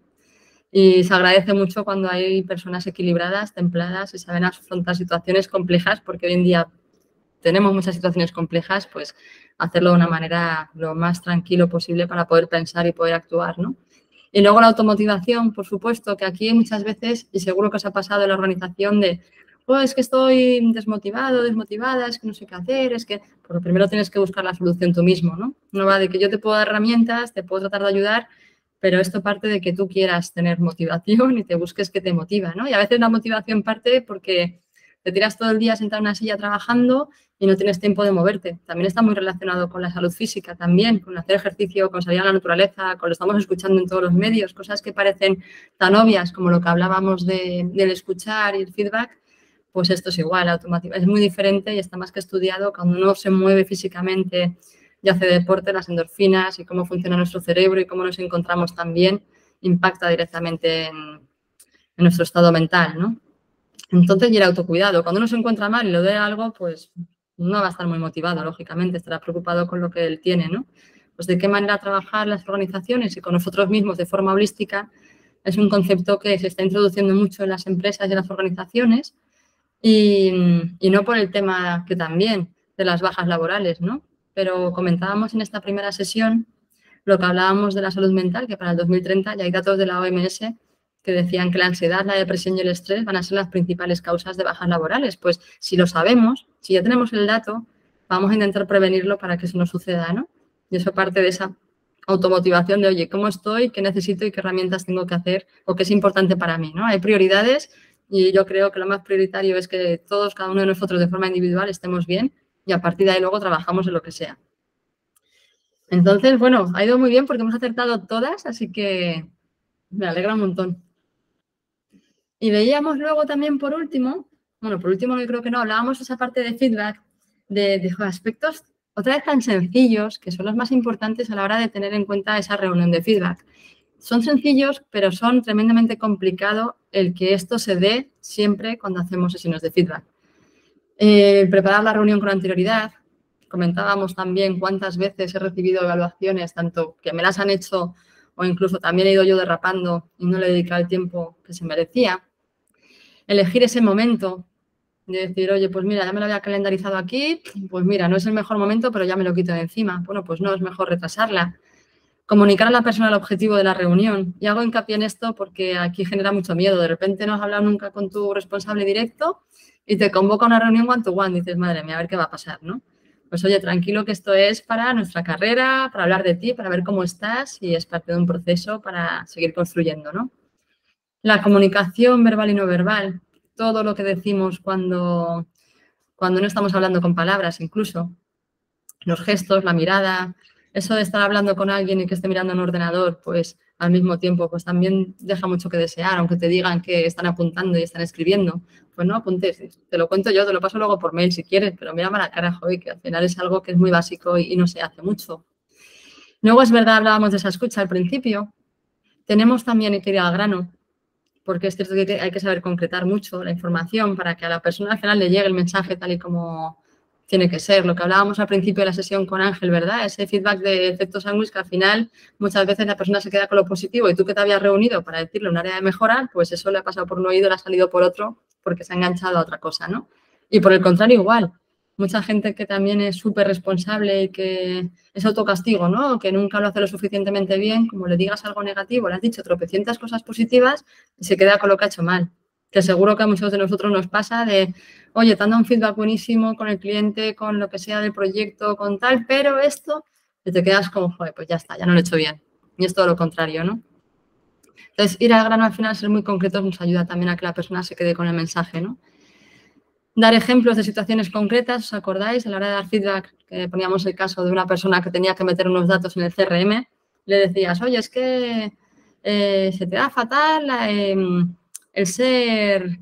Y se agradece mucho cuando hay personas equilibradas, templadas y saben afrontar situaciones complejas, porque hoy en día tenemos muchas situaciones complejas, pues hacerlo de una manera lo más tranquilo posible para poder pensar y poder actuar, ¿no? Y luego la automotivación, por supuesto, que aquí muchas veces, y seguro que os ha pasado en la organización de, oh, es que estoy desmotivado, desmotivada, es que no sé qué hacer, es que, pues lo primero tienes que buscar la solución tú mismo, ¿no? No va de que yo te puedo dar herramientas, te puedo tratar de ayudar, pero esto parte de que tú quieras tener motivación y te busques que te motiva, ¿no? Y a veces la motivación parte porque te tiras todo el día sentado en una silla trabajando y no tienes tiempo de moverte. También está muy relacionado con la salud física también, con hacer ejercicio, con salir a la naturaleza, con lo estamos escuchando en todos los medios, cosas que parecen tan obvias como lo que hablábamos de, del escuchar y el feedback, pues esto es igual, es muy diferente y está más que estudiado cuando uno se mueve físicamente y hace deporte, las endorfinas y cómo funciona nuestro cerebro y cómo nos encontramos también, impacta directamente en, en nuestro estado mental, ¿no? Entonces, y el autocuidado. Cuando uno se encuentra mal y lo de algo, pues no va a estar muy motivado, lógicamente, estará preocupado con lo que él tiene, ¿no? Pues de qué manera trabajar las organizaciones y con nosotros mismos de forma holística es un concepto que se está introduciendo mucho en las empresas y en las organizaciones y, y no por el tema que también de las bajas laborales, ¿no? Pero comentábamos en esta primera sesión lo que hablábamos de la salud mental, que para el dos mil treinta ya hay datos de la O M S que decían que la ansiedad, la depresión y el estrés van a ser las principales causas de bajas laborales. Pues si lo sabemos, si ya tenemos el dato, vamos a intentar prevenirlo para que eso no suceda, ¿no? Y eso parte de esa automotivación de, oye, ¿cómo estoy? ¿Qué necesito y qué herramientas tengo que hacer? ¿O qué es importante para mí? ¿No? Hay prioridades y yo creo que lo más prioritario es que todos, cada uno de nosotros de forma individual estemos bien y a partir de ahí luego trabajamos en lo que sea. Entonces, bueno, ha ido muy bien porque hemos acertado todas, así que me alegra un montón. Y veíamos luego también por último, bueno, por último yo creo que no, hablábamos de esa parte de feedback, de, de aspectos otra vez tan sencillos que son los más importantes a la hora de tener en cuenta esa reunión de feedback. Son sencillos, pero son tremendamente complicado el que esto se dé siempre cuando hacemos sesiones de feedback. Eh, preparar la reunión con anterioridad. Comentábamos también cuántas veces he recibido evaluaciones, tanto que me las han hecho o incluso también he ido yo derrapando y no le he dedicado el tiempo que se merecía. Elegir ese momento de decir, oye, pues mira, ya me lo había calendarizado aquí, pues mira, no es el mejor momento, pero ya me lo quito de encima. Bueno, pues no, es mejor retrasarla. Comunicar a la persona el objetivo de la reunión. Y hago hincapié en esto porque aquí genera mucho miedo. De repente no has hablado nunca con tu responsable directo y te convoca a una reunión one-to-one. Dices, madre mía, a ver qué va a pasar, ¿no? Pues oye, tranquilo que esto es para nuestra carrera, para hablar de ti, para ver cómo estás y es parte de un proceso para seguir construyendo, ¿no? La comunicación verbal y no verbal. Todo lo que decimos cuando, cuando no estamos hablando con palabras, incluso. Los gestos, la mirada, eso de estar hablando con alguien y que esté mirando en un ordenador, pues al mismo tiempo, pues también deja mucho que desear, aunque te digan que están apuntando y están escribiendo. Pues no apuntes, te lo cuento yo, te lo paso luego por mail si quieres, pero mírame a la cara, joder, que al final es algo que es muy básico y, y no se hace mucho. Luego es verdad, hablábamos de esa escucha al principio. Tenemos también que ir al grano, porque es cierto que hay que saber concretar mucho la información para que a la persona al final le llegue el mensaje tal y como tiene que ser. Lo que hablábamos al principio de la sesión con Ángel, ¿verdad? Ese feedback de efecto sándwich que al final muchas veces la persona se queda con lo positivo y tú que te habías reunido para decirle un área de mejora, pues eso le ha pasado por un oído, le ha salido por otro porque se ha enganchado a otra cosa, ¿no? Y por el contrario igual. Mucha gente que también es súper responsable y que es autocastigo, ¿no? Que nunca lo hace lo suficientemente bien, como le digas algo negativo, le has dicho tropecientas cosas positivas y se queda con lo que ha hecho mal. Que seguro que a muchos de nosotros nos pasa de, oye, te han dado un feedback buenísimo con el cliente, con lo que sea del proyecto, con tal, pero esto, y te quedas como, joder, pues ya está, ya no lo he hecho bien. Y es todo lo contrario, ¿no? Entonces, ir al grano al final, ser muy concretos, nos ayuda también a que la persona se quede con el mensaje, ¿no? Dar ejemplos de situaciones concretas, ¿os acordáis? A la hora de dar feedback, que poníamos el caso de una persona que tenía que meter unos datos en el C R M, le decías, oye, es que eh, se te da fatal eh, el ser,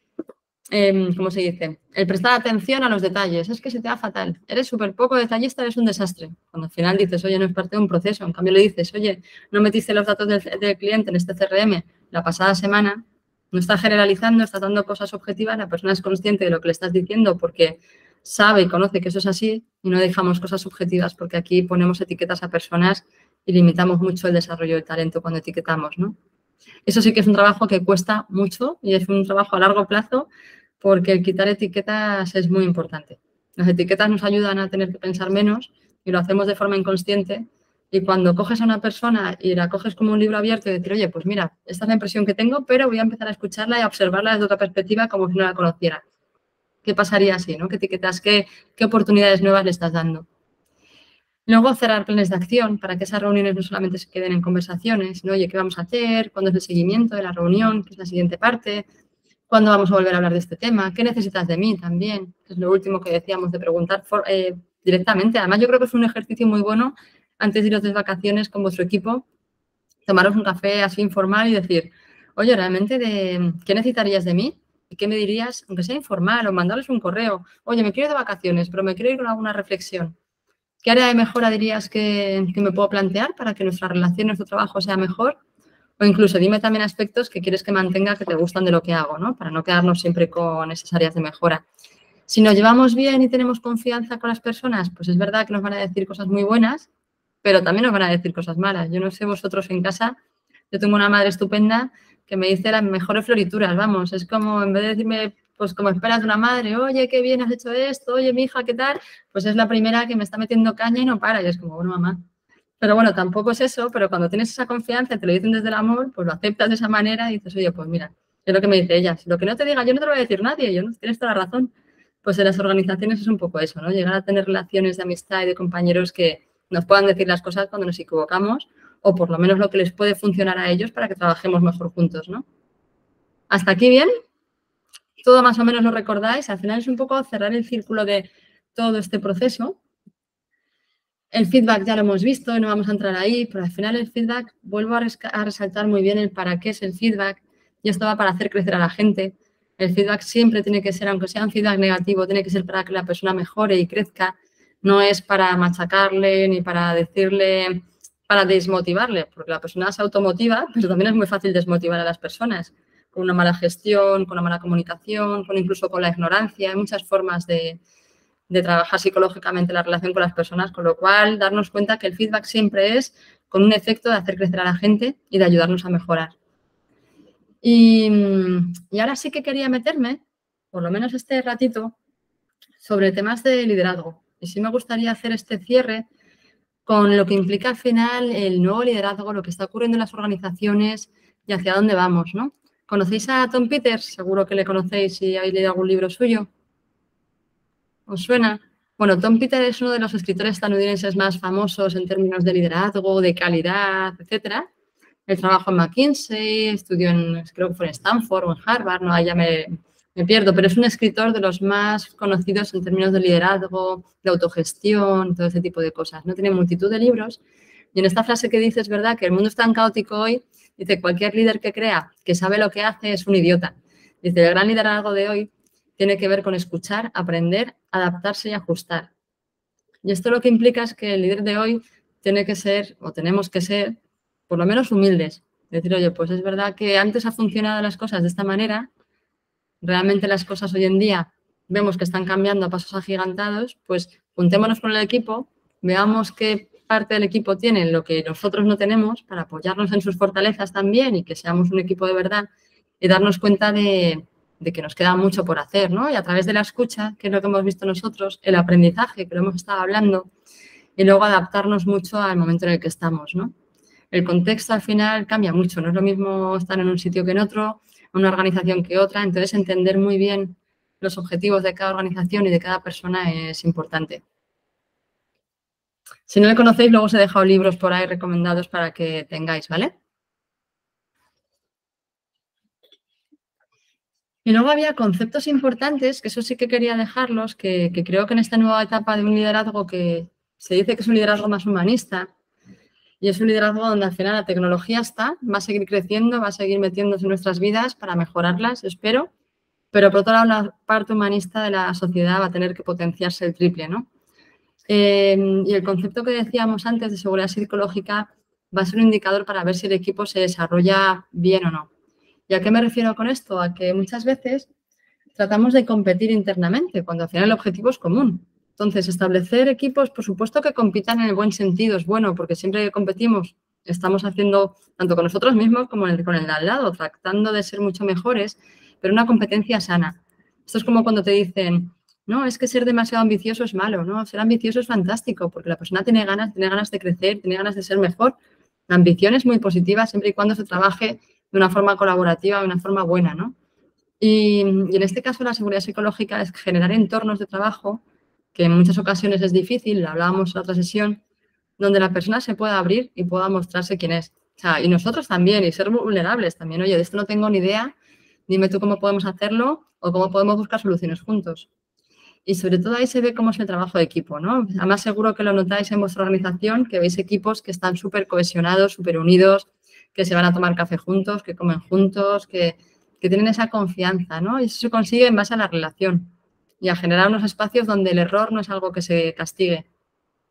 eh, ¿cómo se dice? El prestar atención a los detalles, es que se te da fatal. Eres súper poco detallista, eres un desastre. Cuando al final dices, oye, no es parte de un proceso, en cambio le dices, oye, no metiste los datos del, del cliente en este C R M la pasada semana, no está generalizando, está dando cosas objetivas, la persona es consciente de lo que le estás diciendo porque sabe y conoce que eso es así y no dejamos cosas subjetivas porque aquí ponemos etiquetas a personas y limitamos mucho el desarrollo del talento cuando etiquetamos, ¿no? Eso sí que es un trabajo que cuesta mucho y es un trabajo a largo plazo porque el quitar etiquetas es muy importante. Las etiquetas nos ayudan a tener que pensar menos y lo hacemos de forma inconsciente. Y cuando coges a una persona y la coges como un libro abierto y decir, oye, pues mira, esta es la impresión que tengo, pero voy a empezar a escucharla y a observarla desde otra perspectiva como si no la conociera. ¿Qué pasaría así, no? ¿Qué etiquetas, qué, qué oportunidades nuevas le estás dando? Luego, cerrar planes de acción para que esas reuniones no solamente se queden en conversaciones, sino, oye, ¿qué vamos a hacer? ¿Cuándo es el seguimiento de la reunión? ¿Qué es la siguiente parte? ¿Cuándo vamos a volver a hablar de este tema? ¿Qué necesitas de mí también? Es lo último que decíamos de preguntar for, eh, directamente. Además, yo creo que es un ejercicio muy bueno antes de iros de vacaciones con vuestro equipo, tomaros un café así informal y decir, oye, realmente, de, ¿qué necesitarías de mí? ¿Y qué me dirías? Aunque sea informal o mandarles un correo. Oye, me quiero ir de vacaciones, pero me quiero ir con alguna reflexión. ¿Qué área de mejora dirías que, que me puedo plantear para que nuestra relación, nuestro trabajo sea mejor? O incluso dime también aspectos que quieres que mantenga que te gustan de lo que hago, ¿no? Para no quedarnos siempre con esas áreas de mejora. Si nos llevamos bien y tenemos confianza con las personas, pues es verdad que nos van a decir cosas muy buenas, pero también nos van a decir cosas malas. Yo no sé vosotros en casa, yo tengo una madre estupenda que me dice las mejores florituras, vamos, es como en vez de decirme, pues como esperas de una madre, oye, qué bien has hecho esto, oye, mi hija, ¿qué tal? Pues es la primera que me está metiendo caña y no para, y es como, bueno, mamá. Pero bueno, tampoco es eso, pero cuando tienes esa confianza y te lo dicen desde el amor, pues lo aceptas de esa manera y dices, oye, pues mira, es lo que me dice ella, si lo que no te diga yo no te lo voy a decir nadie, yo no, tienes toda la razón. Pues en las organizaciones es un poco eso, ¿no? Llegar a tener relaciones de amistad y de compañeros que nos puedan decir las cosas cuando nos equivocamos o por lo menos lo que les puede funcionar a ellos para que trabajemos mejor juntos, ¿no? ¿Hasta aquí bien? Todo más o menos lo recordáis. Al final es un poco cerrar el círculo de todo este proceso. El feedback ya lo hemos visto y no vamos a entrar ahí, pero al final el feedback, vuelvo a, a resaltar muy bien el para qué es el feedback y esto va para hacer crecer a la gente. El feedback siempre tiene que ser, aunque sea un feedback negativo, tiene que ser para que la persona mejore y crezca. No es para machacarle ni para decirle, para desmotivarle, porque la persona se automotiva, pero también es muy fácil desmotivar a las personas con una mala gestión, con una mala comunicación, con incluso con la ignorancia. Hay muchas formas de, de trabajar psicológicamente la relación con las personas, con lo cual darnos cuenta que el feedback siempre es con un efecto de hacer crecer a la gente y de ayudarnos a mejorar. Y, y ahora sí que quería meterme, por lo menos este ratito, sobre temas de liderazgo. Y sí me gustaría hacer este cierre con lo que implica al final el nuevo liderazgo, lo que está ocurriendo en las organizaciones y hacia dónde vamos, ¿no? ¿Conocéis a Tom Peters? Seguro que le conocéis si habéis leído algún libro suyo. ¿Os suena? Bueno, Tom Peters es uno de los escritores estadounidenses más famosos en términos de liderazgo, de calidad, etcétera. Él trabajó en McKinsey, estudió en, creo que fue en Stanford o en Harvard, no, ahí ya me, me pierdo, pero es un escritor de los más conocidos en términos de liderazgo, de autogestión, todo ese tipo de cosas. No tiene multitud de libros. Y en esta frase que dice es verdad que el mundo es tan caótico hoy, dice, cualquier líder que crea que sabe lo que hace es un idiota. Dice, el gran liderazgo de hoy tiene que ver con escuchar, aprender, adaptarse y ajustar. Y esto lo que implica es que el líder de hoy tiene que ser, o tenemos que ser, por lo menos humildes. Decir, oye, pues es verdad que antes ha funcionado las cosas de esta manera, realmente las cosas hoy en día vemos que están cambiando a pasos agigantados, pues juntémonos con el equipo, veamos qué parte del equipo tiene lo que nosotros no tenemos para apoyarnos en sus fortalezas también y que seamos un equipo de verdad y darnos cuenta de, de que nos queda mucho por hacer, ¿no? Y a través de la escucha, que es lo que hemos visto nosotros, el aprendizaje, que lo hemos estado hablando, y luego adaptarnos mucho al momento en el que estamos, ¿no? El contexto al final cambia mucho, no es lo mismo estar en un sitio que en otro, una organización que otra, entonces entender muy bien los objetivos de cada organización y de cada persona es importante. Si no le conocéis, luego os he dejado libros por ahí recomendados para que tengáis, ¿vale? Y luego había conceptos importantes, que eso sí que quería dejarlos, que, que creo que en esta nueva etapa de un liderazgo que se dice que es un liderazgo más humanista, y es un liderazgo donde al final la tecnología está, va a seguir creciendo, va a seguir metiéndose en nuestras vidas para mejorarlas, espero, pero por otro lado la parte humanista de la sociedad va a tener que potenciarse el triple, ¿no? Eh, y el concepto que decíamos antes de seguridad psicológica va a ser un indicador para ver si el equipo se desarrolla bien o no. ¿Y a qué me refiero con esto? A que muchas veces tratamos de competir internamente, cuando al final el objetivo es común. Entonces, establecer equipos, por supuesto que compitan en el buen sentido, es bueno, porque siempre que competimos estamos haciendo, tanto con nosotros mismos como con el de al lado, tratando de ser mucho mejores, pero una competencia sana. Esto es como cuando te dicen, no, es que ser demasiado ambicioso es malo, ¿no? Ser ambicioso es fantástico, porque la persona tiene ganas, tiene ganas de crecer, tiene ganas de ser mejor. La ambición es muy positiva siempre y cuando se trabaje de una forma colaborativa, de una forma buena, ¿no? Y, y en este caso la seguridad psicológica es generar entornos de trabajo que en muchas ocasiones es difícil, lo hablábamos en la otra sesión, donde la persona se pueda abrir y pueda mostrarse quién es. O sea, y nosotros también, y ser vulnerables también. Oye, de esto no tengo ni idea, dime tú cómo podemos hacerlo o cómo podemos buscar soluciones juntos. Y sobre todo ahí se ve cómo es el trabajo de equipo, ¿no? Además, seguro que lo notáis en vuestra organización, que veis equipos que están súper cohesionados, súper unidos, que se van a tomar café juntos, que comen juntos, que, que tienen esa confianza, ¿no? Y eso se consigue en base a la relación y a generar unos espacios donde el error no es algo que se castigue.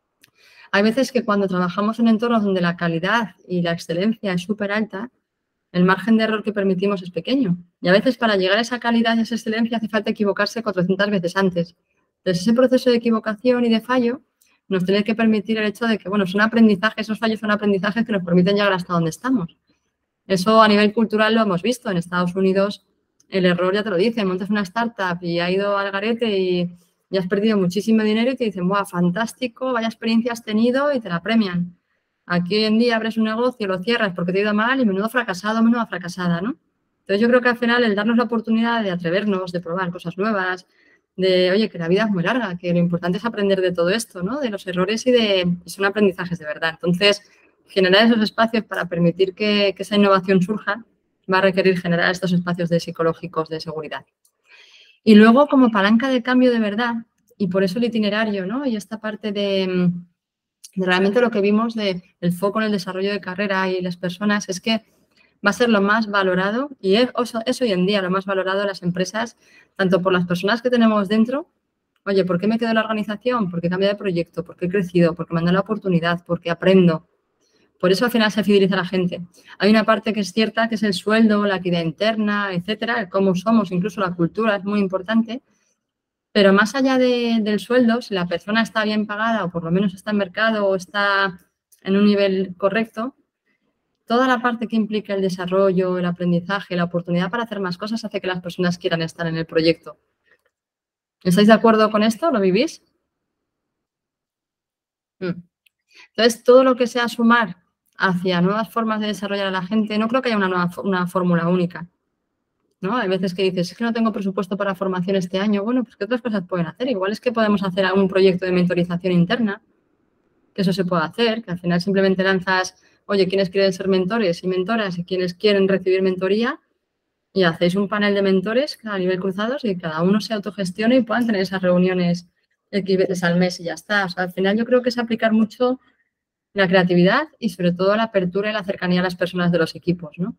Hay veces que cuando trabajamos en entornos donde la calidad y la excelencia es súper alta, el margen de error que permitimos es pequeño. Y a veces para llegar a esa calidad y esa excelencia hace falta equivocarse cuatrocientas veces antes. Entonces, ese proceso de equivocación y de fallo nos tiene que permitir el hecho de que, bueno, son aprendizajes, esos fallos son aprendizajes que nos permiten llegar hasta donde estamos. Eso a nivel cultural lo hemos visto. En Estados Unidos el error ya te lo dicen, montas una startup y ha ido al garete y, y has perdido muchísimo dinero y te dicen, ¡buah, fantástico, vaya experiencia has tenido! Y te la premian. Aquí hoy en día abres un negocio, lo cierras porque te ha ido mal y menudo fracasado, menuda fracasada, ¿no? Entonces yo creo que al final el darnos la oportunidad de atrevernos, de probar cosas nuevas, de, oye, que la vida es muy larga, que lo importante es aprender de todo esto, ¿no? De los errores y de y son aprendizajes de verdad. Entonces, generar esos espacios para permitir que, que esa innovación surja va a requerir generar estos espacios de psicológicos de seguridad. Y luego, como palanca de cambio de verdad, y por eso el itinerario, ¿no? Y esta parte de, de realmente lo que vimos del foco en el desarrollo de carrera y las personas es que va a ser lo más valorado y es, es hoy en día lo más valorado de las empresas, tanto por las personas que tenemos dentro. Oye, ¿por qué me quedo en la organización? Porque he cambiado de proyecto, porque he crecido, porque me han dado la oportunidad, porque aprendo. Por eso al final se fideliza a la gente. Hay una parte que es cierta, que es el sueldo, la equidad interna, etcétera, el cómo somos, incluso la cultura es muy importante. Pero más allá de, del sueldo, si la persona está bien pagada o por lo menos está en mercado o está en un nivel correcto, toda la parte que implica el desarrollo, el aprendizaje, la oportunidad para hacer más cosas hace que las personas quieran estar en el proyecto. ¿Estáis de acuerdo con esto? ¿Lo vivís? Entonces, todo lo que sea sumar hacia nuevas formas de desarrollar a la gente, no creo que haya una, nueva, una fórmula única, ¿no? Hay veces que dices, es que no tengo presupuesto para formación este año. Bueno, pues ¿qué otras cosas pueden hacer? Igual es que podemos hacer algún proyecto de mentorización interna, que eso se puede hacer, que al final simplemente lanzas, oye, ¿quiénes quieren ser mentores y mentoras y quiénes quieren recibir mentoría? Y hacéis un panel de mentores a nivel cruzados y cada uno se autogestione y puedan tener esas reuniones X veces al mes y ya está. O sea, al final yo creo que es aplicar mucho la creatividad y sobre todo la apertura y la cercanía a las personas de los equipos, ¿no?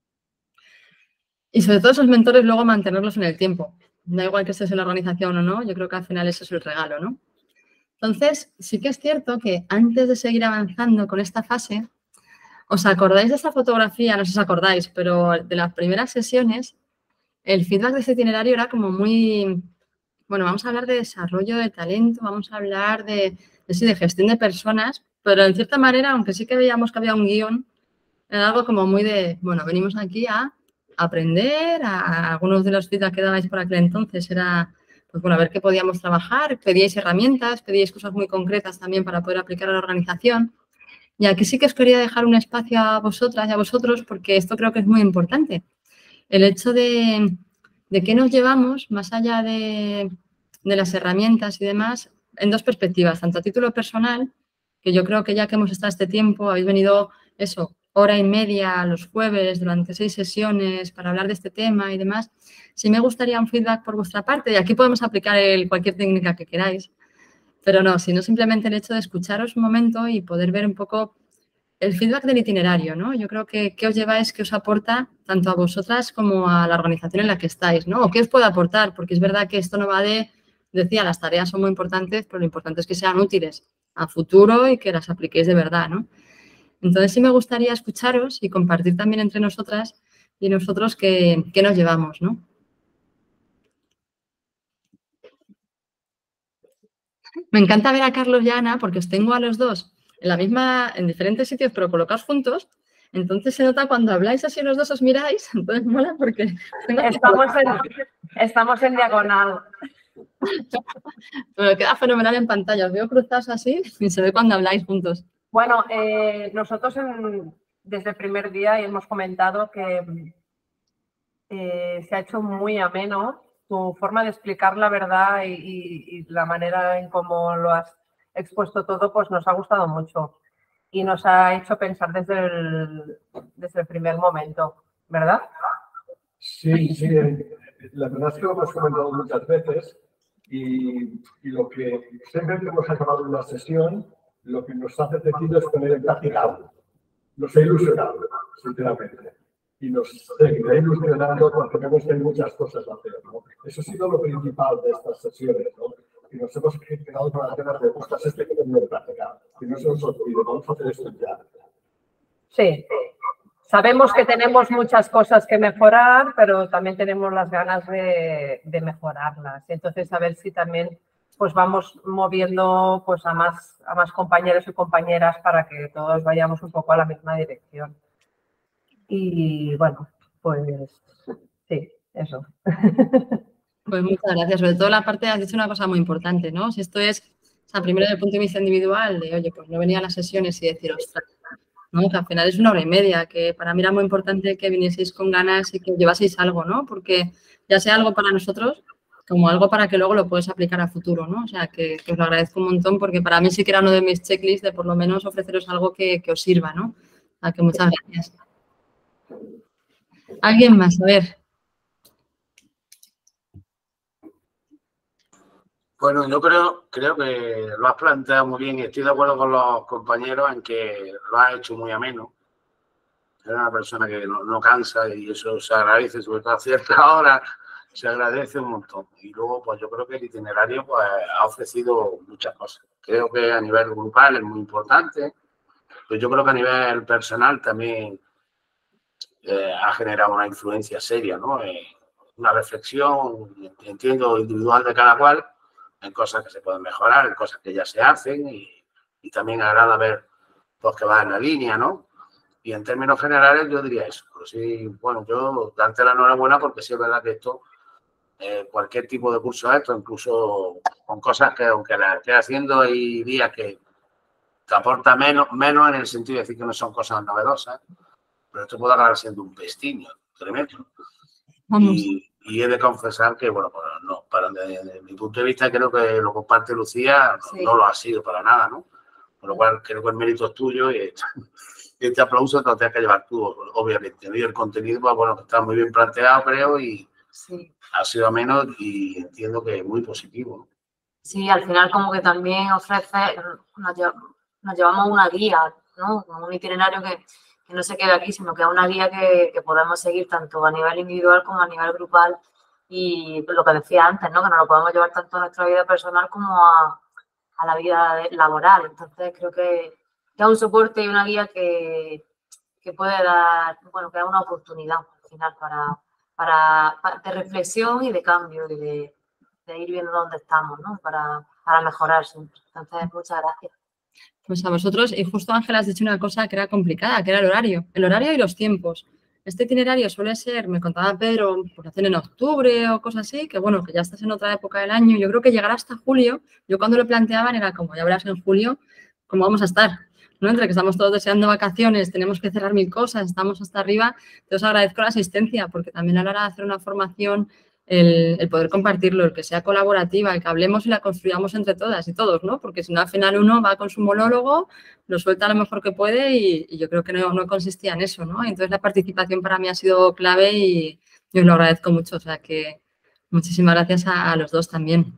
Y sobre todo esos mentores luego mantenerlos en el tiempo. Da igual que estés en la organización o no, yo creo que al final eso es el regalo, ¿no? Entonces, sí que es cierto que antes de seguir avanzando con esta fase, ¿os acordáis de esa fotografía? No sé si os acordáis, pero de las primeras sesiones, el feedback de ese itinerario era como muy, bueno, vamos a hablar de desarrollo de talento, vamos a hablar de, de, sí, de gestión de personas, pero en cierta manera, aunque sí que veíamos que había un guión, era algo como muy de, bueno, venimos aquí a aprender, a, a algunos de los feedback que dabais por aquel entonces era, pues bueno, a ver qué podíamos trabajar, pedíais herramientas, pedíais cosas muy concretas también para poder aplicar a la organización. Y aquí sí que os quería dejar un espacio a vosotras y a vosotros porque esto creo que es muy importante. El hecho de, de qué nos llevamos, más allá de, de las herramientas y demás, en dos perspectivas, tanto a título personal, que yo creo que ya que hemos estado este tiempo, habéis venido, eso, hora y media los jueves durante seis sesiones para hablar de este tema y demás, sí me gustaría un feedback por vuestra parte y aquí podemos aplicar el, cualquier técnica que queráis. Pero no, sino simplemente el hecho de escucharos un momento y poder ver un poco el feedback del itinerario, ¿no? Yo creo que qué os lleváis, qué os aporta tanto a vosotras como a la organización en la que estáis, ¿no? O qué os puede aportar, porque es verdad que esto no va de, decía, las tareas son muy importantes, pero lo importante es que sean útiles a futuro y que las apliquéis de verdad, ¿no? Entonces sí me gustaría escucharos y compartir también entre nosotras y nosotros qué, qué nos llevamos, ¿no? Me encanta ver a Carlos y a Ana porque os tengo a los dos en la misma, en diferentes sitios, pero colocados juntos. Entonces se nota cuando habláis así los dos os miráis. Entonces mola porque... Estamos en, estamos en diagonal. Pero queda fenomenal en pantalla. Os veo cruzados así y se ve cuando habláis juntos. Bueno, eh, nosotros en, desde el primer día hemos comentado que eh, se ha hecho muy ameno tu forma de explicar la verdad y, y, y la manera en cómo lo has expuesto todo, pues nos ha gustado mucho y nos ha hecho pensar desde el, desde el primer momento, ¿verdad? Sí, sí, la verdad es que lo hemos comentado muchas veces y, y lo que siempre que hemos acabado una sesión, lo que nos ha apetecido es poner en práctica algo. Nos ha ilusionado, sinceramente. Y nos seguirá ilusionando porque vemos que hay muchas cosas a hacer, ¿no? Eso ha sido lo principal de estas sesiones, ¿no? Y nos hemos quedado con las ganas de, ostras, este que tenemos que practicar. Que no se nos olvide, vamos a hacer esto ya. Sí. sabemos que tenemos muchas cosas que mejorar, pero también tenemos las ganas de, de mejorarlas. Entonces, a ver si también pues vamos moviendo pues a más, a más compañeros y compañeras para que todos vayamos un poco a la misma dirección. Y bueno, pues sí, eso. Pues muchas gracias. Sobre todo la parte, has dicho una cosa muy importante, ¿no? Si esto es, o sea, primero desde el punto de vista individual, de oye, pues no venía a las sesiones y decir, ostras, ¿no? Que al final es una hora y media, que para mí era muy importante que vinieseis con ganas y que llevaseis algo, ¿no? Porque ya sea algo para nosotros, como algo para que luego lo puedes aplicar a futuro, ¿no? O sea, que, que os lo agradezco un montón porque para mí sí que era uno de mis checklists de por lo menos ofreceros algo que, que os sirva, ¿no? O sea, que muchas gracias. ¿Alguien más? A ver. Bueno, yo creo, creo que lo has planteado muy bien y estoy de acuerdo con los compañeros en que lo has hecho muy ameno. Eres una persona que no, no cansa y eso se agradece, sobre todo a ciertas horas, se agradece un montón. Y luego, pues yo creo que el itinerario pues, ha ofrecido muchas cosas. Creo que a nivel grupal es muy importante, pero yo creo que a nivel personal también eh, ha generado una influencia seria, ¿no? Eh, una reflexión, entiendo, individual de cada cual, en cosas que se pueden mejorar, en cosas que ya se hacen y, y también agrada ver pues, que va en la línea, ¿no? Y en términos generales yo diría eso. Pero sí, bueno, yo darte la enhorabuena porque sí es verdad que esto, eh, cualquier tipo de curso de esto, incluso con cosas que aunque las estés haciendo hay días que te aporta menos, menos en el sentido de decir que no son cosas novedosas, pero esto puede acabar siendo un pestiño tremendo. Y, y he de confesar que, bueno, pues no, para, desde, desde mi punto de vista creo que lo comparte Lucía, Sí. no lo ha sido para nada, ¿no? Por lo cual creo que el mérito es tuyo y este, este aplauso te lo tienes que llevar tú, obviamente. Y el contenido, pues, bueno, está muy bien planteado, creo, y Sí. ha sido menos y entiendo que es muy positivo, ¿no? Sí, al final como que también ofrece, nos, lle- nos llevamos una guía, ¿no? Como un itinerario que, que no se quede aquí, sino que es una guía que, que podemos seguir tanto a nivel individual como a nivel grupal y lo que decía antes, ¿no? Que nos lo podemos llevar tanto a nuestra vida personal como a, a la vida de- laboral. Entonces creo que, que es un soporte y una guía que, que puede dar, bueno, que es una oportunidad al final para, para, para- de reflexión y de cambio y de de ir viendo dónde estamos, ¿no? Para, para mejorar siempre. Entonces, muchas gracias. Pues a vosotros, y justo Ángela has dicho una cosa que era complicada, que era el horario. El horario y los tiempos. Este itinerario suele ser, me contaba Pedro, por hacer en octubre o cosas así, que bueno, que ya estás en otra época del año. Yo creo que llegar hasta julio, yo cuando lo planteaban era como, ya verás en julio cómo vamos a estar, ¿no? Entre que estamos todos deseando vacaciones, tenemos que cerrar mil cosas, estamos hasta arriba. Te os agradezco la asistencia, porque también a la hora de hacer una formación, el, el poder compartirlo, el que sea colaborativa, el que hablemos y la construyamos entre todas y todos, ¿no? Porque si no, al final uno va con su monólogo, lo suelta lo mejor que puede y, y yo creo que no, no consistía en eso, ¿no? Entonces la participación para mí ha sido clave y yo os lo agradezco mucho, o sea que muchísimas gracias a, a los dos también.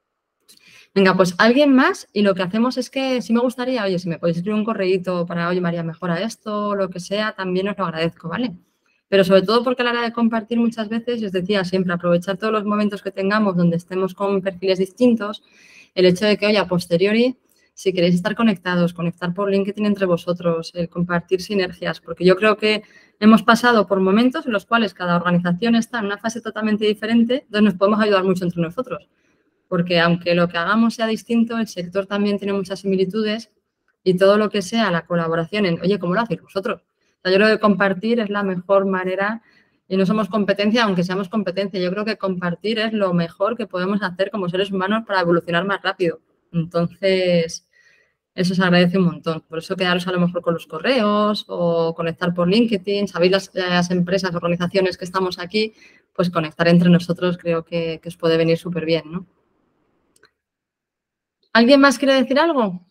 Venga, pues alguien más y lo que hacemos es que si me gustaría, oye, si me podéis escribir un correíto para, oye, María, mejora esto, lo que sea, también os lo agradezco, ¿vale? Pero sobre todo porque a la hora de compartir muchas veces, yo os decía siempre, aprovechar todos los momentos que tengamos donde estemos con perfiles distintos, el hecho de que, oye, a posteriori, si queréis estar conectados, conectar por LinkedIn entre vosotros, el compartir sinergias, porque yo creo que hemos pasado por momentos en los cuales cada organización está en una fase totalmente diferente, entonces nos podemos ayudar mucho entre nosotros, porque aunque lo que hagamos sea distinto, el sector también tiene muchas similitudes y todo lo que sea la colaboración en, oye, ¿cómo lo hacéis vosotros? O sea, yo creo que compartir es la mejor manera y no somos competencia, aunque seamos competencia. Yo creo que compartir es lo mejor que podemos hacer como seres humanos para evolucionar más rápido. Entonces, eso se agradece un montón. Por eso quedaros a lo mejor con los correos o conectar por LinkedIn. Sabéis las, las empresas, organizaciones que estamos aquí, pues conectar entre nosotros creo que, que os puede venir súper bien, ¿no? ¿Alguien más quiere decir algo?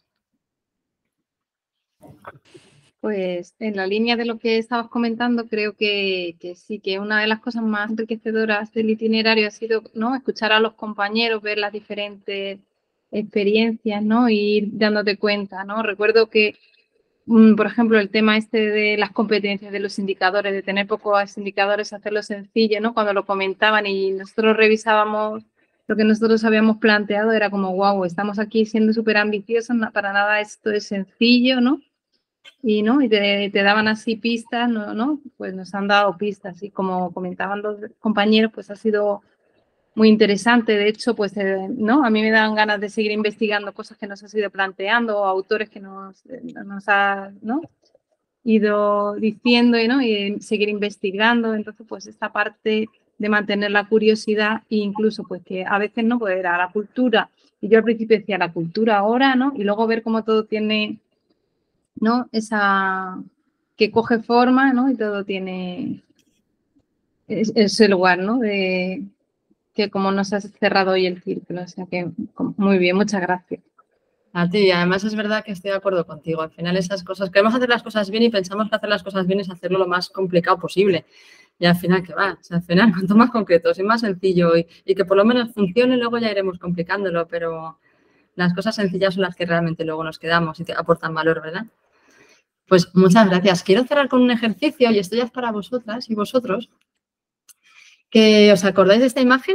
Pues en la línea de lo que estabas comentando, creo que, que sí, que una de las cosas más enriquecedoras del itinerario ha sido, ¿no?, escuchar a los compañeros, ver las diferentes experiencias, ¿no?, y ir dándote cuenta, ¿no? Recuerdo que, mm, por ejemplo, el tema este de las competencias de los indicadores, de tener pocos indicadores, hacerlo sencillo, ¿no? Cuando lo comentaban y nosotros revisábamos lo que nosotros habíamos planteado, era como, wow, estamos aquí siendo súper ambiciosos, para nada esto es sencillo, ¿no? y, ¿no? y te, te daban así pistas, ¿no? ¿no? Pues nos han dado pistas y como comentaban los compañeros, pues ha sido muy interesante. De hecho, pues, eh, ¿no? A mí me dan ganas de seguir investigando cosas que nos has ido planteando o autores que nos, nos has, ¿no? ido diciendo, ¿no? y seguir investigando. Entonces, pues esta parte de mantener la curiosidad e incluso pues que a veces no pues era la cultura, y yo al principio decía la cultura ahora, ¿no? Y luego ver cómo todo tiene, ¿no? Esa que coge forma, ¿no? Y todo tiene ese lugar, ¿no? De que como nos has cerrado hoy el círculo, o sea que muy bien, muchas gracias. A ti, además es verdad que estoy de acuerdo contigo. Al final esas cosas, queremos hacer las cosas bien y pensamos que hacer las cosas bien es hacerlo lo más complicado posible. Y al final, ¿qué va? O sea, al final, cuanto más concreto y más sencillo y, y que por lo menos funcione, luego ya iremos complicándolo, pero las cosas sencillas son las que realmente luego nos quedamos y te aportan valor, ¿verdad? Pues muchas gracias. Quiero cerrar con un ejercicio y esto ya es para vosotras y vosotros. ¿Que os acordáis de esta imagen?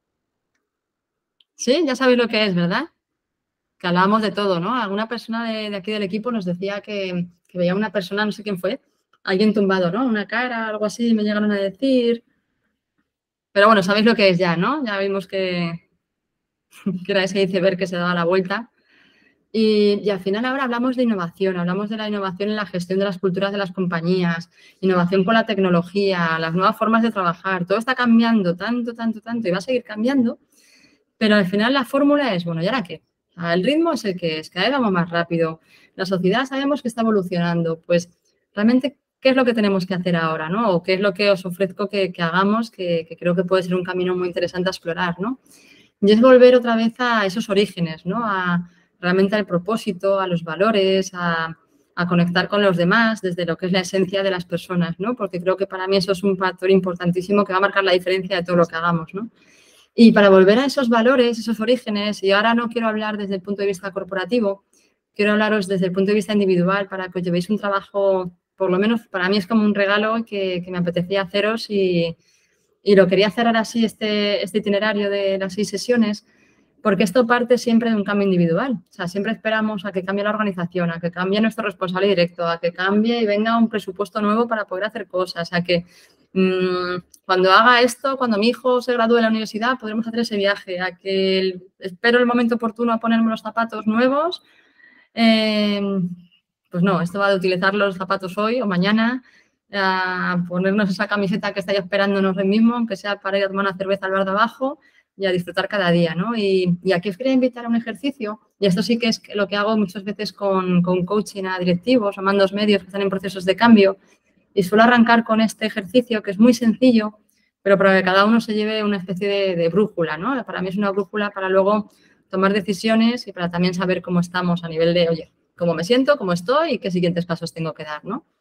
Sí, ya sabéis lo que es, ¿verdad? Que hablábamos de todo, ¿no? Alguna persona de, de aquí del equipo nos decía que, que veía una persona, no sé quién fue, alguien tumbado, ¿no? Una cara, algo así, me llegaron a decir. Pero bueno, sabéis lo que es ya, ¿no? Ya vimos que, que era ese iceberg que se daba la vuelta. Y, y al final ahora hablamos de innovación, hablamos de la innovación en la gestión de las culturas de las compañías, innovación con la tecnología, las nuevas formas de trabajar. Todo está cambiando tanto, tanto, tanto y va a seguir cambiando. Pero al final la fórmula es, bueno, ¿y ahora qué? El ritmo es el que es, cada vez vamos más rápido. La sociedad sabemos que está evolucionando. Pues realmente, ¿qué es lo que tenemos que hacer ahora, ¿no? O qué es lo que os ofrezco que, que hagamos, que, que creo que puede ser un camino muy interesante a explorar, ¿no? Y es volver otra vez a esos orígenes, ¿no? A realmente al propósito, a los valores, a, a conectar con los demás desde lo que es la esencia de las personas, ¿no? Porque creo que para mí eso es un factor importantísimo que va a marcar la diferencia de todo lo que hagamos, ¿no? Y para volver a esos valores, esos orígenes, y ahora no quiero hablar desde el punto de vista corporativo, quiero hablaros desde el punto de vista individual para que os llevéis un trabajo, por lo menos para mí es como un regalo que, que me apetecía haceros y, y lo quería cerrar así, este, este itinerario de las seis sesiones, porque esto parte siempre de un cambio individual. O sea, siempre esperamos a que cambie la organización, a que cambie nuestro responsable directo, a que cambie y venga un presupuesto nuevo para poder hacer cosas, a que cuando haga esto, cuando mi hijo se gradúe de la universidad, podremos hacer ese viaje, a que el, espero el momento oportuno a ponerme los zapatos nuevos. Eh, pues no, esto va de utilizar los zapatos hoy o mañana, a ponernos esa camiseta que estáis esperándonos hoy mismo, aunque sea para ir a tomar una cerveza al bar de abajo y a disfrutar cada día, ¿no? Y, y aquí os quería invitar a un ejercicio, y esto sí que es lo que hago muchas veces con, con coaching a directivos o mandos medios que están en procesos de cambio. Y suelo arrancar con este ejercicio que es muy sencillo, pero para que cada uno se lleve una especie de, de brújula, ¿no? Para mí es una brújula para luego tomar decisiones y para también saber cómo estamos a nivel de, oye, cómo me siento, cómo estoy y qué siguientes pasos tengo que dar, ¿no?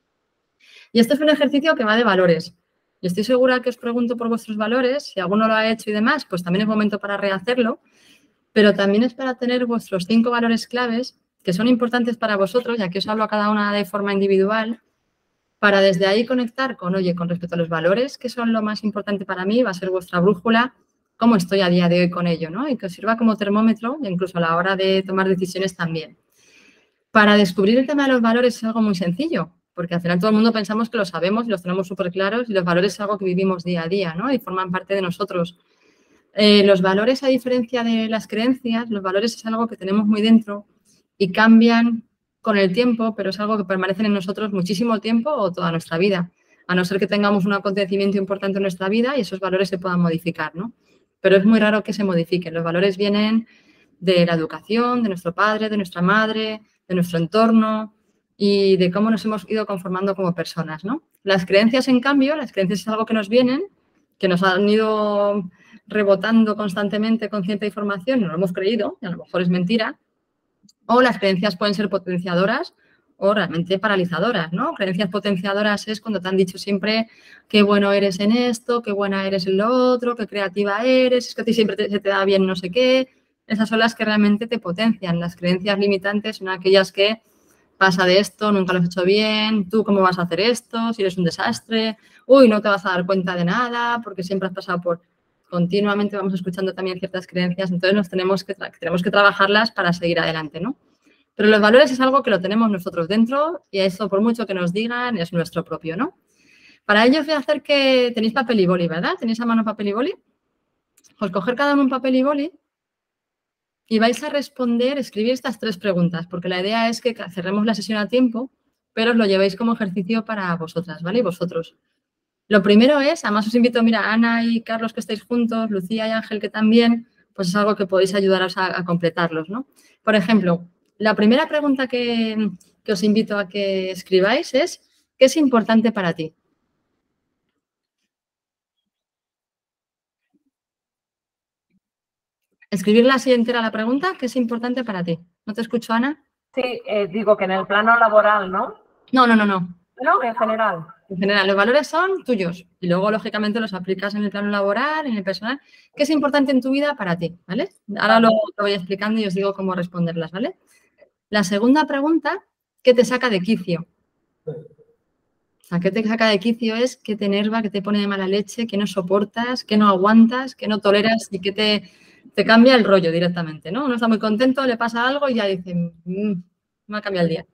Y este es un ejercicio que va de valores. Y estoy segura que os pregunto por vuestros valores. Si alguno lo ha hecho y demás, pues también es momento para rehacerlo. Pero también es para tener vuestros cinco valores claves que son importantes para vosotros, ya que os hablo a cada una de forma individual, para desde ahí conectar con, oye, con respecto a los valores, que son lo más importante para mí, va a ser vuestra brújula, cómo estoy a día de hoy con ello, ¿no? Y que os sirva como termómetro, e incluso a la hora de tomar decisiones también. Para descubrir el tema de los valores es algo muy sencillo, porque al final todo el mundo pensamos que lo sabemos y los tenemos súper claros y los valores es algo que vivimos día a día, ¿no? Y forman parte de nosotros. Eh, los valores, a diferencia de las creencias, los valores es algo que tenemos muy dentro y cambian con el tiempo, pero es algo que permanece en nosotros muchísimo tiempo o toda nuestra vida, a no ser que tengamos un acontecimiento importante en nuestra vida y esos valores se puedan modificar, ¿no? Pero es muy raro que se modifiquen. Los valores vienen de la educación, de nuestro padre, de nuestra madre, de nuestro entorno y de cómo nos hemos ido conformando como personas, ¿no? Las creencias, en cambio, las creencias es algo que nos vienen, que nos han ido rebotando constantemente con cierta información, no lo hemos creído, y a lo mejor es mentira. O las creencias pueden ser potenciadoras o realmente paralizadoras, ¿no? Creencias potenciadoras es cuando te han dicho siempre qué bueno eres en esto, qué buena eres en lo otro, qué creativa eres, es que a ti siempre te, se te da bien no sé qué. Esas son las que realmente te potencian. Las creencias limitantes son aquellas que pasa de esto, nunca lo has hecho bien, tú cómo vas a hacer esto, si eres un desastre, uy, no te vas a dar cuenta de nada porque siempre has pasado por... Continuamente vamos escuchando también ciertas creencias, entonces nos tenemos que, tenemos que trabajarlas para seguir adelante, ¿no? Pero los valores es algo que lo tenemos nosotros dentro y eso, por mucho que nos digan, es nuestro propio, ¿no? Para ello os voy a hacer que tenéis papel y boli, ¿verdad? ¿Tenéis a mano papel y boli? Pues coger cada uno un papel y boli y vais a responder, escribir estas tres preguntas, porque la idea es que cerremos la sesión a tiempo, pero os lo llevéis como ejercicio para vosotras, ¿vale? Y vosotros. Lo primero es, además os invito, mira, Ana y Carlos que estáis juntos, Lucía y Ángel que también, pues es algo que podéis ayudaros a, a completarlos, ¿no? Por ejemplo, la primera pregunta que, que os invito a que escribáis es, ¿qué es importante para ti? Escribirla así entera la pregunta, ¿qué es importante para ti? ¿No te escucho, Ana? Sí, eh, digo que en el plano laboral, ¿no? No, no, no, no. No, en general. En general, los valores son tuyos y luego, lógicamente, los aplicas en el plano laboral, en el personal. ¿Qué es importante en tu vida para ti? ¿Vale? Ahora lo, lo voy explicando y os digo cómo responderlas, ¿vale? La segunda pregunta, ¿qué te saca de quicio? O sea, ¿qué te saca de quicio es qué te enerva, qué te pone de mala leche, qué no soportas, qué no aguantas, qué no toleras y qué te, te cambia el rollo directamente, ¿no? Uno está muy contento, le pasa algo y ya dice, mmm, me ha cambiado el día.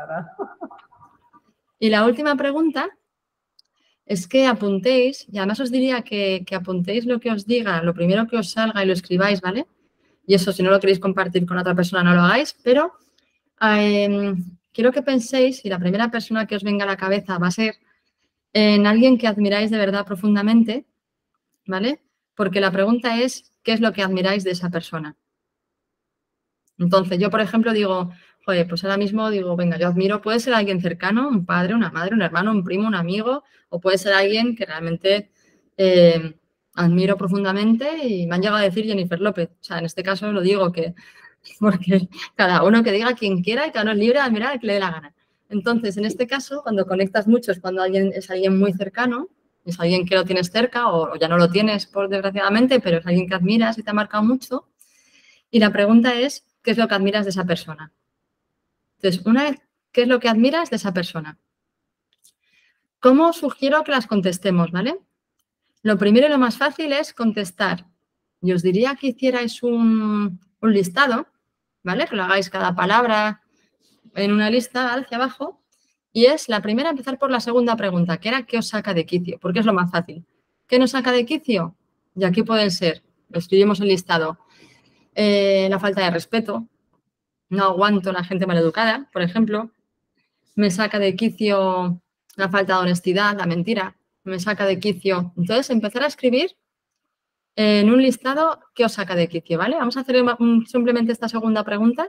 Y la última pregunta es que apuntéis, y además os diría que, que apuntéis lo que os diga, lo primero que os salga y lo escribáis, ¿vale? Y eso, si no lo queréis compartir con otra persona, no lo hagáis, pero eh, quiero que penséis, y la primera persona que os venga a la cabeza va a ser en alguien que admiráis de verdad profundamente, ¿vale? Porque la pregunta es, ¿qué es lo que admiráis de esa persona? Entonces, yo, por ejemplo, digo, joder, pues ahora mismo digo, venga, yo admiro, puede ser alguien cercano, un padre, una madre, un hermano, un primo, un amigo, o puede ser alguien que realmente eh, admiro profundamente y me han llegado a decir Jennifer López. O sea, en este caso lo digo que, porque cada uno que diga quien quiera y cada uno es libre de admirar al que le dé la gana. Entonces, en este caso, cuando conectas mucho es cuando alguien es alguien muy cercano, es alguien que lo tienes cerca o, o ya no lo tienes, por desgraciadamente, pero es alguien que admiras y te ha marcado mucho. Y la pregunta es, ¿qué es lo que admiras de esa persona? Entonces, una vez, ¿qué es lo que admiras de esa persona? ¿Cómo os sugiero que las contestemos, ¿vale? Lo primero y lo más fácil es contestar. Y os diría que hicierais un, un listado, ¿vale? Que lo hagáis cada palabra en una lista hacia abajo. Y es la primera, empezar por la segunda pregunta, que era ¿qué os saca de quicio? Porque es lo más fácil. ¿Qué nos saca de quicio? Y aquí pueden ser, lo escribimos el listado, eh, la falta de respeto, no aguanto la gente maleducada, por ejemplo, me saca de quicio la falta de honestidad, la mentira, me saca de quicio. Entonces, empezar a escribir en un listado qué os saca de quicio, ¿vale? Vamos a hacer simplemente esta segunda pregunta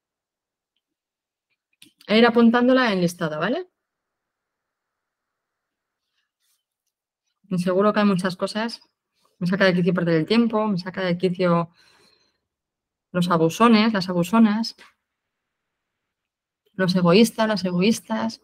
e ir apuntándola en listado, ¿vale? Y seguro que hay muchas cosas. Me saca de quicio perder el tiempo, me saca de quicio los abusones, las abusonas, los egoístas, las egoístas.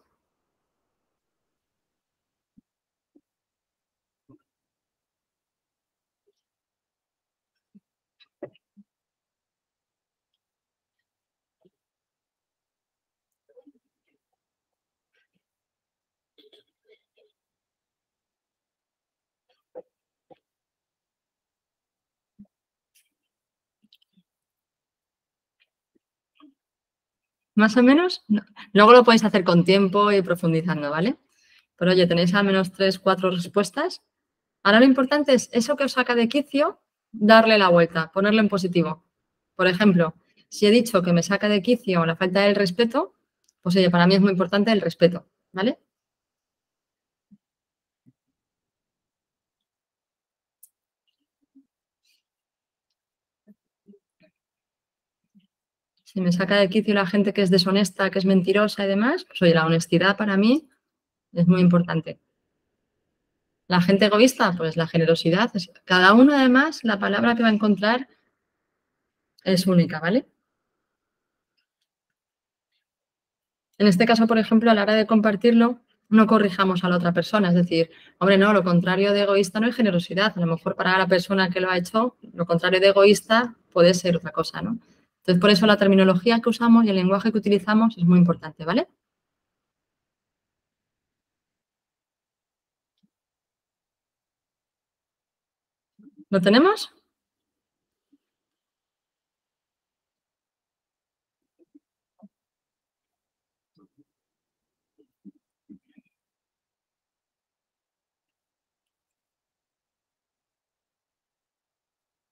Más o menos, no. Luego lo podéis hacer con tiempo y profundizando, ¿vale? Pero oye, tenéis al menos tres, cuatro respuestas. Ahora lo importante es eso que os saca de quicio, darle la vuelta, ponerlo en positivo. Por ejemplo, si he dicho que me saca de quicio la falta del respeto, pues oye, para mí es muy importante el respeto, ¿vale? Si me saca de quicio la gente que es deshonesta, que es mentirosa y demás, pues oye, la honestidad para mí es muy importante. La gente egoísta, pues la generosidad. Cada uno, además, la palabra que va a encontrar es única, ¿vale? En este caso, por ejemplo, a la hora de compartirlo, no corrijamos a la otra persona. Es decir, hombre, no, lo contrario de egoísta no es generosidad. A lo mejor para la persona que lo ha hecho, lo contrario de egoísta puede ser otra cosa, ¿no? Entonces, por eso la terminología que usamos y el lenguaje que utilizamos es muy importante, ¿vale? ¿Lo tenemos?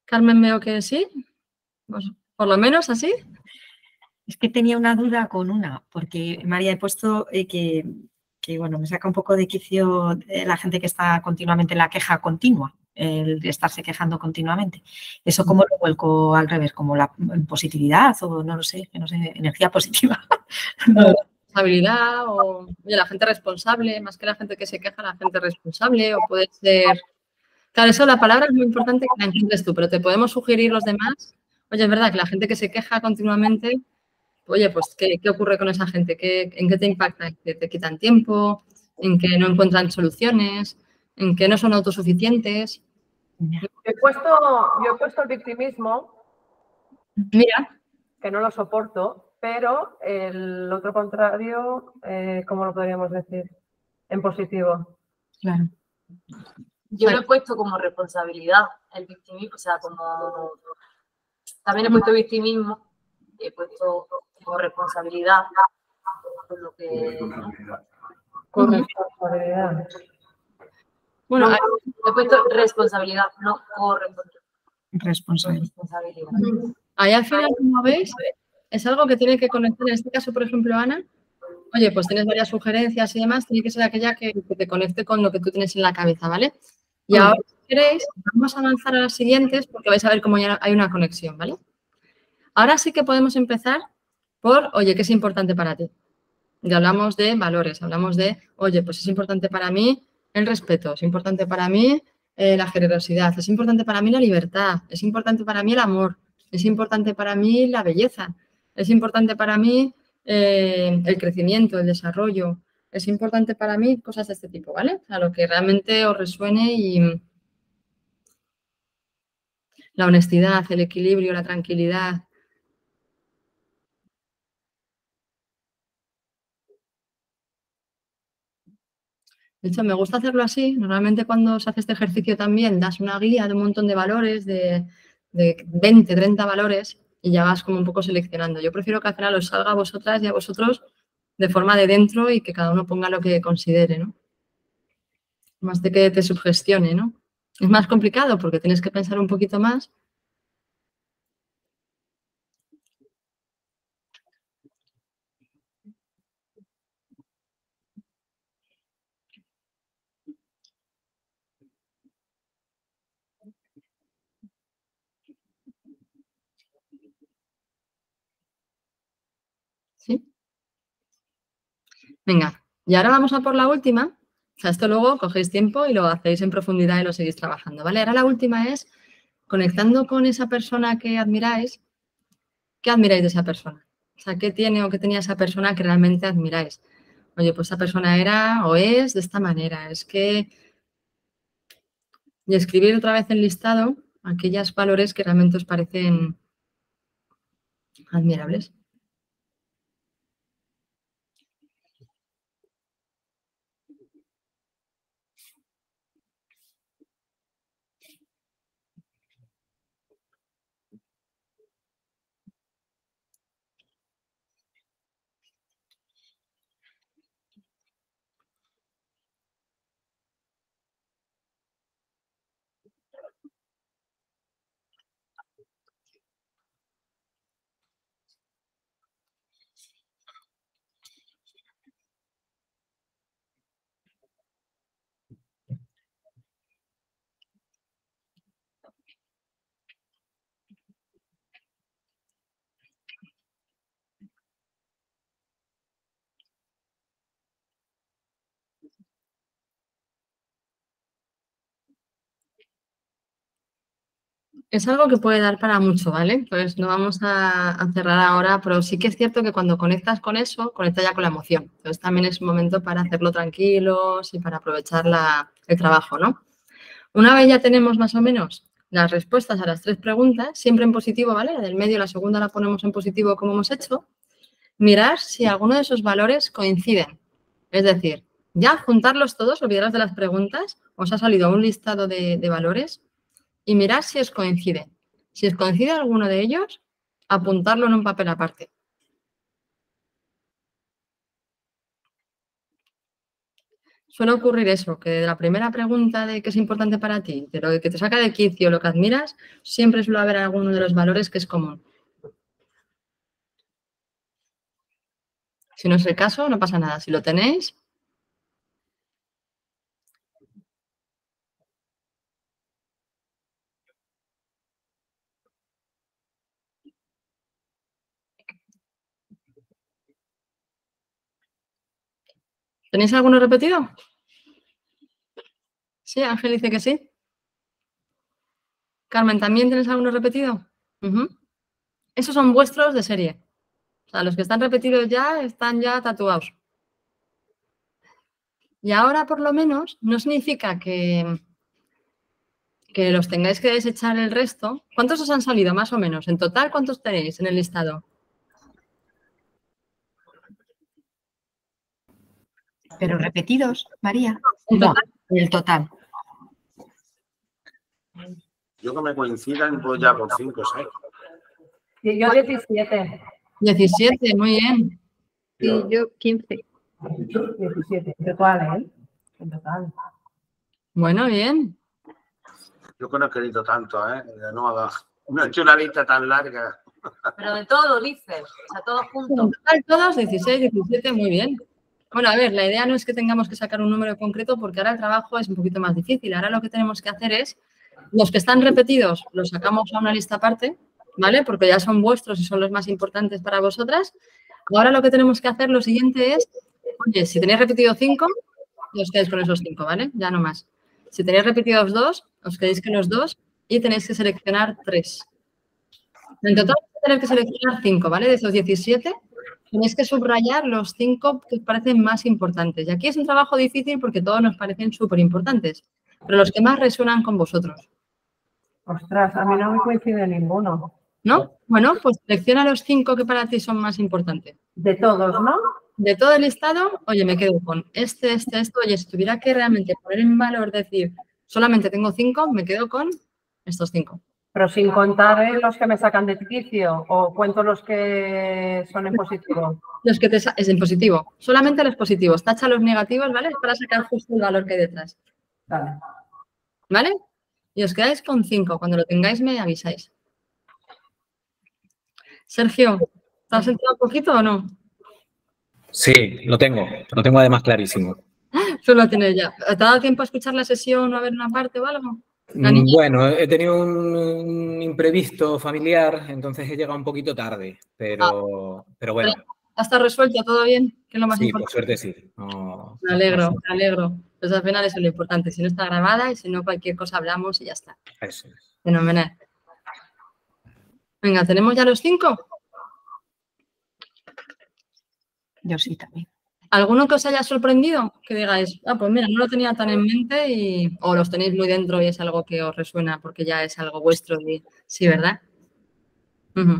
Carmen, veo que sí. Pues, por lo menos así. Es que tenía una duda con una, porque María, he puesto eh, que, que, bueno, me saca un poco de quicio de la gente que está continuamente en la queja continua, el de estarse quejando continuamente. ¿Eso cómo lo vuelco al revés? ¿Como la positividad o no lo sé, que no sé, energía positiva? No. Responsabilidad o oye, la gente responsable, más que la gente que se queja, la gente responsable o puede ser... Claro, eso la palabra es muy importante que la entiendes tú, pero te podemos sugerir los demás. Oye, es verdad que la gente que se queja continuamente, oye, pues, ¿qué, qué ocurre con esa gente? ¿Qué, ¿En qué te impacta? ¿En que te quitan tiempo? ¿En que no encuentran soluciones? ¿En que no son autosuficientes? Yo he puesto, yo he puesto el victimismo. Mira. Que no lo soporto, pero el otro contrario, eh, ¿cómo lo podríamos decir? En positivo. Claro. Yo lo he puesto como responsabilidad, el victimismo, o sea, como... También he puesto victimismo y he puesto como responsabilidad. Por lo que... Con responsabilidad. Bueno, no, he puesto responsabilidad, no corresponsabilidad. responsabilidad. Ahí al final, como veis, es algo que tiene que conectar. En este caso, por ejemplo, Ana, oye, pues tienes varias sugerencias y demás, tiene que ser aquella que, que te conecte con lo que tú tienes en la cabeza, ¿vale? Y ahora, si queréis, vamos a avanzar a las siguientes porque vais a ver cómo ya hay una conexión, ¿vale? Ahora sí que podemos empezar por, oye, ¿qué es importante para ti? Ya hablamos de valores, hablamos de, oye, pues es importante para mí el respeto, es importante para mí eh, la generosidad, es importante para mí la libertad, es importante para mí el amor, es importante para mí la belleza, es importante para mí eh, el crecimiento, el desarrollo, es importante para mí cosas de este tipo, ¿vale? O sea, lo que realmente os resuene y la honestidad, el equilibrio, la tranquilidad. De hecho, me gusta hacerlo así. Normalmente cuando se hace este ejercicio también das una guía de un montón de valores, de, de veinte, treinta valores y ya vas como un poco seleccionando. Yo prefiero que al final os salga a vosotras y a vosotros de forma de dentro y que cada uno ponga lo que considere, ¿no? Más de que te sugestione, ¿no? Es más complicado porque tienes que pensar un poquito más. ¿Sí? Venga, y ahora vamos a por la última. O sea, esto luego cogéis tiempo y lo hacéis en profundidad y lo seguís trabajando, ¿vale? Ahora la última es, conectando con esa persona que admiráis, ¿qué admiráis de esa persona? O sea, ¿qué tiene o qué tenía esa persona que realmente admiráis? Oye, pues esa persona era o es de esta manera. Es que... Y escribir otra vez en listado aquellos valores que realmente os parecen admirables. Es algo que puede dar para mucho, ¿vale? Pues no vamos a, a cerrar ahora, pero sí que es cierto que cuando conectas con eso, conectas ya con la emoción. Entonces también es un momento para hacerlo tranquilos y para aprovechar la, el trabajo, ¿no? Una vez ya tenemos más o menos las respuestas a las tres preguntas, siempre en positivo, ¿vale? La del medio, la segunda la ponemos en positivo como hemos hecho. Mirar si alguno de esos valores coinciden. Es decir, ya juntarlos todos, olvidaros de las preguntas, os ha salido un listado de, de valores y mirad si os coinciden. Si os coincide alguno de ellos, apuntarlo en un papel aparte. suele ocurrir eso, que de la primera pregunta de qué es importante para ti, de lo que te saca de quicio, lo que admiras, siempre suele haber alguno de los valores que es común. Si no es el caso, no pasa nada. Si lo tenéis, ¿tenéis alguno repetido? Sí, Ángel dice que sí. Carmen, ¿también tienes alguno repetido? Uh-huh. Esos son vuestros de serie. O sea, los que están repetidos ya están ya tatuados. Y ahora, por lo menos, no significa que, que los tengáis que desechar el resto. ¿Cuántos os han salido, más o menos? En total, ¿cuántos tenéis en el listado? Pero repetidos, María. ¿En No, total? el total. Yo que me coincidan, pues ya por cinco o seis. Y yo diecisiete. diecisiete, muy bien. Sí, yo quince. diecisiete. En total, ¿eh? En total. Bueno, bien. Yo que no he querido tanto, ¿eh? No, no he hecho una lista tan larga. Pero de todo, dices, o sea, todos En juntos. total, todos, dieciséis, diecisiete, muy bien. Bueno, a ver, la idea no es que tengamos que sacar un número concreto porque ahora el trabajo es un poquito más difícil. Ahora lo que tenemos que hacer es, los que están repetidos los sacamos a una lista aparte, ¿vale? Porque ya son vuestros y son los más importantes para vosotras. Ahora lo que tenemos que hacer, lo siguiente es, oye, si tenéis repetido cinco, os quedáis con esos cinco, ¿vale? Ya no más. Si tenéis repetidos dos, os quedáis con los dos y tenéis que seleccionar tres. En total, tenéis que seleccionar cinco, ¿vale? De esos diecisiete, tenéis que subrayar los cinco que os parecen más importantes. Y aquí es un trabajo difícil porque todos nos parecen súper importantes, pero los que más resuenan con vosotros. Ostras, a mí no me coincide ninguno. ¿No? Bueno, pues selecciona los cinco que para ti son más importantes. De todos, ¿no? De todo el listado, oye, me quedo con este, este, esto. Oye, si tuviera que realmente poner en valor, decir, solamente tengo cinco, me quedo con estos cinco. Pero sin contar ¿eh? los que me sacan de quicio o cuento los que son en positivo. Los que te sa- es en positivo. Solamente los positivos. Tacha los negativos, ¿vale? Para sacar justo el valor que hay detrás. Vale. ¿Vale? Y os quedáis con cinco. Cuando lo tengáis, me avisáis. Sergio, ¿te has enterado un poquito o no? Sí, lo tengo. Lo tengo además clarísimo. Tú lo tienes ya. ¿Te ha dado tiempo a escuchar la sesión o a ver una parte o algo? La Mm, niña. Bueno, he tenido un, un imprevisto familiar, entonces he llegado un poquito tarde, pero, pero bueno, ¿Ha estado resuelto todo bien? Que es lo más sí, por importante. suerte sí. No- Me alegro, no me alegro. Pues al final eso es lo importante. Si no está grabada y si no cualquier cosa hablamos y ya está. sé, eso es. Fenomenal. Venga, ¿tenemos ya los cinco? Yo sí también. ¿Alguno que os haya sorprendido? Que digáis, ah, pues mira, no lo tenía tan en mente y o los tenéis muy dentro y es algo que os resuena porque ya es algo vuestro y sí, ¿verdad? Ujú.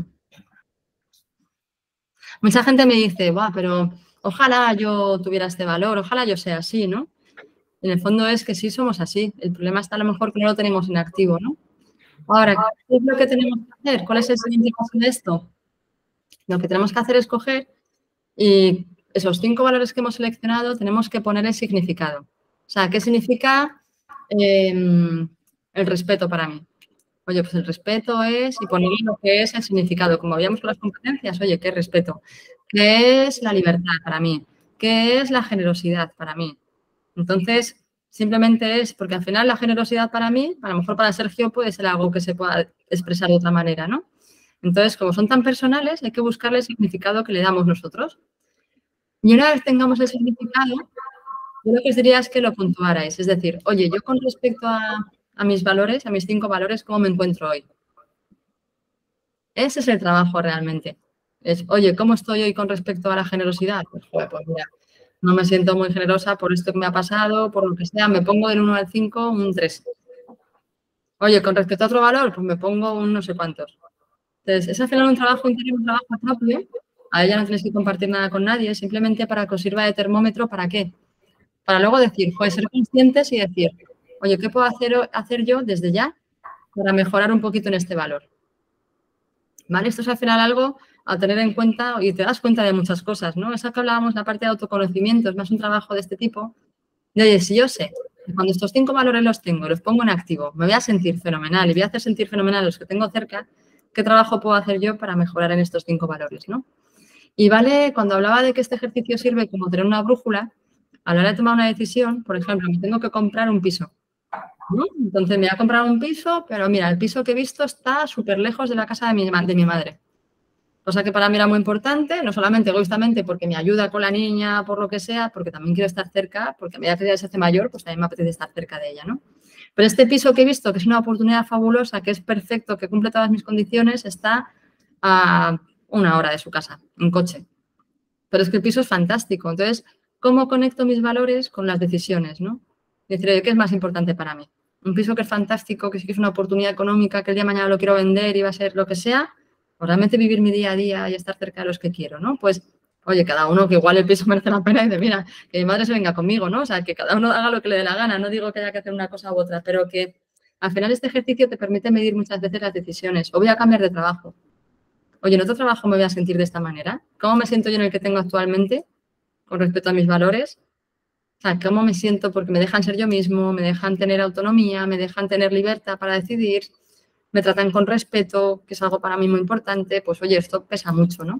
Mucha gente me dice, "Buah, pero ojalá yo tuviera este valor, ojalá yo sea así, ¿no?" En el fondo es que sí somos así. El problema está a lo mejor que no lo tenemos en activo, ¿no? Ahora, ¿qué es lo que tenemos que hacer? ¿Cuál es el siguiente paso de esto? Lo que tenemos que hacer es coger y esos cinco valores que hemos seleccionado tenemos que poner el significado. O sea, ¿qué significa eh, el respeto para mí? Oye, pues el respeto es, y ponerle lo que es el significado, como habíamos con las competencias, oye, ¿qué es respeto? ¿Qué es la libertad para mí? ¿Qué es la generosidad para mí? Entonces, simplemente es, porque al final la generosidad para mí, a lo mejor para Sergio puede ser algo que se pueda expresar de otra manera, ¿no? Entonces, como son tan personales, hay que buscarle el significado que le damos nosotros. Y una vez tengamos el significado, yo lo que os diría es que lo puntuarais. Es decir, oye, yo con respecto a, a mis valores, a mis cinco valores, ¿cómo me encuentro hoy? Ese es el trabajo realmente. Es, oye, ¿cómo estoy hoy con respecto a la generosidad? Pues, joder, pues mira, no me siento muy generosa por esto que me ha pasado, por lo que sea, me pongo del uno al cinco un tres. Oye, con respecto a otro valor, pues me pongo un no sé cuántos. Entonces, es al final un trabajo interior, un trabajo propio. A ella no tienes que compartir nada con nadie, simplemente para que os sirva de termómetro, ¿para qué? Para luego decir, pues ser conscientes y decir, oye, ¿qué puedo hacer, hacer yo desde ya para mejorar un poquito en este valor? ¿Vale? Esto es al final algo a tener en cuenta y te das cuenta de muchas cosas, ¿no? Esa que hablábamos, la parte de autoconocimiento, es más un trabajo de este tipo, De, oye, si yo sé que cuando estos cinco valores los tengo, los pongo en activo, me voy a sentir fenomenal y voy a hacer sentir fenomenal a los que tengo cerca, ¿qué trabajo puedo hacer yo para mejorar en estos cinco valores, ¿no? Y vale, cuando hablaba de que este ejercicio sirve como tener una brújula, a la hora de tomar una decisión, por ejemplo, me tengo que comprar un piso, ¿no? Entonces me voy a comprar un piso, pero mira, el piso que he visto está súper lejos de la casa de mi, de mi madre. Cosa que para mí era muy importante, no solamente egoístamente porque me ayuda con la niña, por lo que sea, porque también quiero estar cerca, porque a medida que ella se hace mayor, pues también me apetece estar cerca de ella, ¿no? Pero este piso que he visto, que es una oportunidad fabulosa, que es perfecto, que cumple todas mis condiciones, está a una hora de su casa, en coche. Pero es que el piso es fantástico. Entonces, ¿cómo conecto mis valores con las decisiones, ¿no? Decir, ¿qué es más importante para mí? Un piso que es fantástico, que sí que es una oportunidad económica, que el día de mañana lo quiero vender y va a ser lo que sea, o realmente vivir mi día a día y estar cerca de los que quiero, ¿no? Pues, oye, cada uno que igual el piso merece la pena y dice, mira, que mi madre se venga conmigo, ¿no? O sea, que cada uno haga lo que le dé la gana. No digo que haya que hacer una cosa u otra, pero que al final este ejercicio te permite medir muchas veces las decisiones. O voy a cambiar de trabajo. Oye, en otro trabajo me voy a sentir de esta manera. ¿Cómo me siento yo en el que tengo actualmente con respecto a mis valores? O sea, ¿cómo me siento? Porque me dejan ser yo mismo, me dejan tener autonomía, me dejan tener libertad para decidir, me tratan con respeto, que es algo para mí muy importante. Pues, oye, esto pesa mucho, ¿no?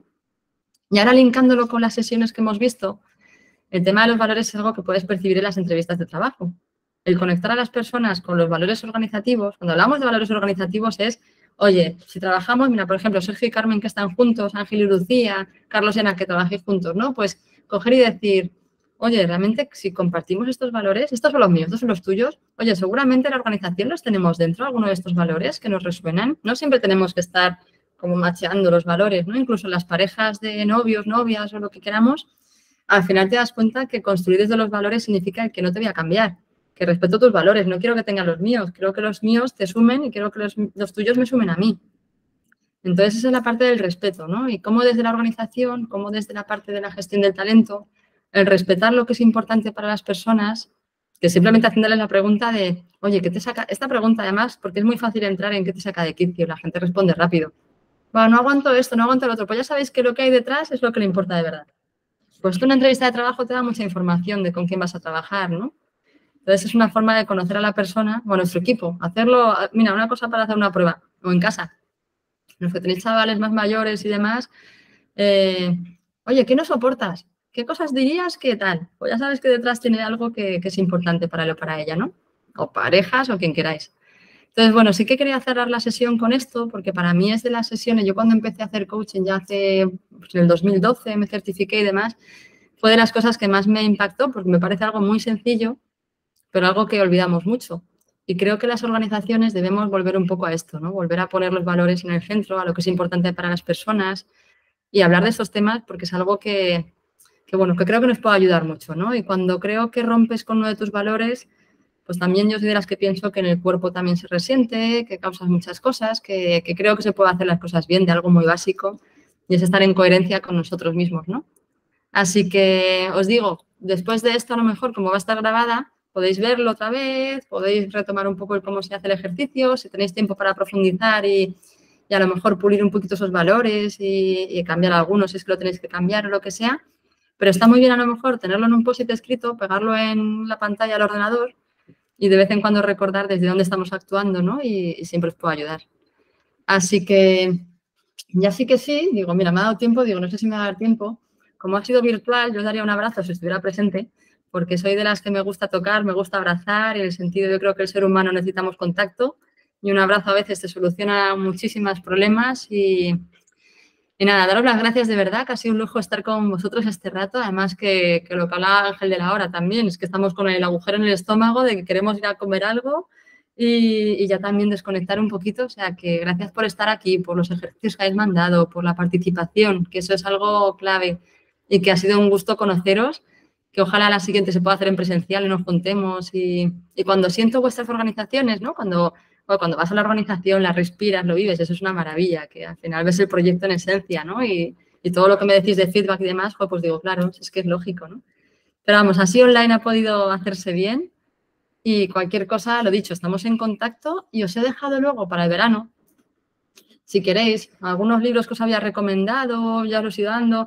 Y ahora, linkándolo con las sesiones que hemos visto, el tema de los valores es algo que puedes percibir en las entrevistas de trabajo. El conectar a las personas con los valores organizativos, cuando hablamos de valores organizativos es, oye, si trabajamos, mira, por ejemplo, Sergio y Carmen que están juntos, Ángel y Lucía, Carlos y Ana que trabajéis juntos, ¿no? Pues coger y decir, oye, realmente si compartimos estos valores, estos son los míos, estos son los tuyos, oye, seguramente en la organización los tenemos dentro, alguno de estos valores que nos resuenan. No siempre tenemos que estar como macheando los valores, ¿no? Incluso en las parejas de novios, novias o lo que queramos, al final te das cuenta que construir desde los valores significa que no te voy a cambiar, que respeto tus valores, no quiero que tengas los míos, quiero que los míos te sumen y quiero que los, los tuyos me sumen a mí. Entonces, esa es la parte del respeto, ¿no? Y cómo desde la organización, cómo desde la parte de la gestión del talento, el respetar lo que es importante para las personas, que simplemente haciéndoles la pregunta de, oye, ¿qué te saca? Esta pregunta, además, porque es muy fácil entrar en qué te saca de quicio, la gente responde rápido. Bueno, no aguanto esto, no aguanto lo otro. Pues ya sabéis que lo que hay detrás es lo que le importa de verdad. Pues tú en una entrevista de trabajo te da mucha información de con quién vas a trabajar, ¿no? Entonces, es una forma de conocer a la persona o a nuestro equipo. Hacerlo, mira, una cosa para hacer una prueba, o en casa. Los que tenéis chavales más mayores y demás, eh, oye, ¿qué no soportas? ¿Qué cosas dirías que tal? Pues ya sabes que detrás tiene algo que, que es importante para él o para ella, ¿no? O parejas o quien queráis. Entonces, bueno, sí que quería cerrar la sesión con esto, porque para mí es de las sesiones, yo cuando empecé a hacer coaching ya hace, pues en el dos mil doce me certifiqué y demás, fue de las cosas que más me impactó, porque me parece algo muy sencillo, pero algo que olvidamos mucho. Y creo que las organizaciones debemos volver un poco a esto, ¿no? Volver a poner los valores en el centro, a lo que es importante para las personas y hablar de esos temas, porque es algo que, que bueno, que creo que nos puede ayudar mucho, ¿no? Y cuando creo que rompes con uno de tus valores, pues también yo soy de las que pienso que en el cuerpo también se resiente, que causas muchas cosas, que, que creo que se puede hacer las cosas bien de algo muy básico y es estar en coherencia con nosotros mismos, ¿no? Así que os digo, después de esto a lo mejor, como va a estar grabada, podéis verlo otra vez, podéis retomar un poco el cómo se hace el ejercicio, si tenéis tiempo para profundizar y, y a lo mejor pulir un poquito esos valores y, y cambiar algunos si es que lo tenéis que cambiar o lo que sea. Pero está muy bien a lo mejor tenerlo en un post-it escrito, pegarlo en la pantalla del ordenador y de vez en cuando recordar desde dónde estamos actuando, ¿no? Y, y siempre os puedo ayudar. Así que ya sí que sí, digo, mira, me ha dado tiempo, digo, no sé si me va a dar tiempo. Como ha sido virtual, yo os daría un abrazo si estuviera presente, porque soy de las que me gusta tocar, me gusta abrazar y en el sentido yo creo que el ser humano necesitamos contacto y un abrazo a veces te soluciona muchísimos problemas y, y nada, daros las gracias de verdad, que ha sido un lujo estar con vosotros este rato, además que, que lo que hablaba Ángel de la hora también, es que estamos con el agujero en el estómago de que queremos ir a comer algo y, y ya también desconectar un poquito, o sea que gracias por estar aquí, por los ejercicios que habéis mandado, por la participación, que eso es algo clave y que ha sido un gusto conoceros, que ojalá la siguiente se pueda hacer en presencial y nos juntemos y, y cuando siento vuestras organizaciones, ¿no? Cuando, bueno, cuando vas a la organización, la respiras, lo vives, eso es una maravilla, que al final ves el proyecto en esencia, ¿no? Y, y todo lo que me decís de feedback y demás, pues digo, claro, es que es lógico, ¿no? Pero vamos, así online ha podido hacerse bien y cualquier cosa, lo dicho, estamos en contacto y os he dejado luego para el verano, si queréis, algunos libros que os había recomendado, ya os los he ido dando.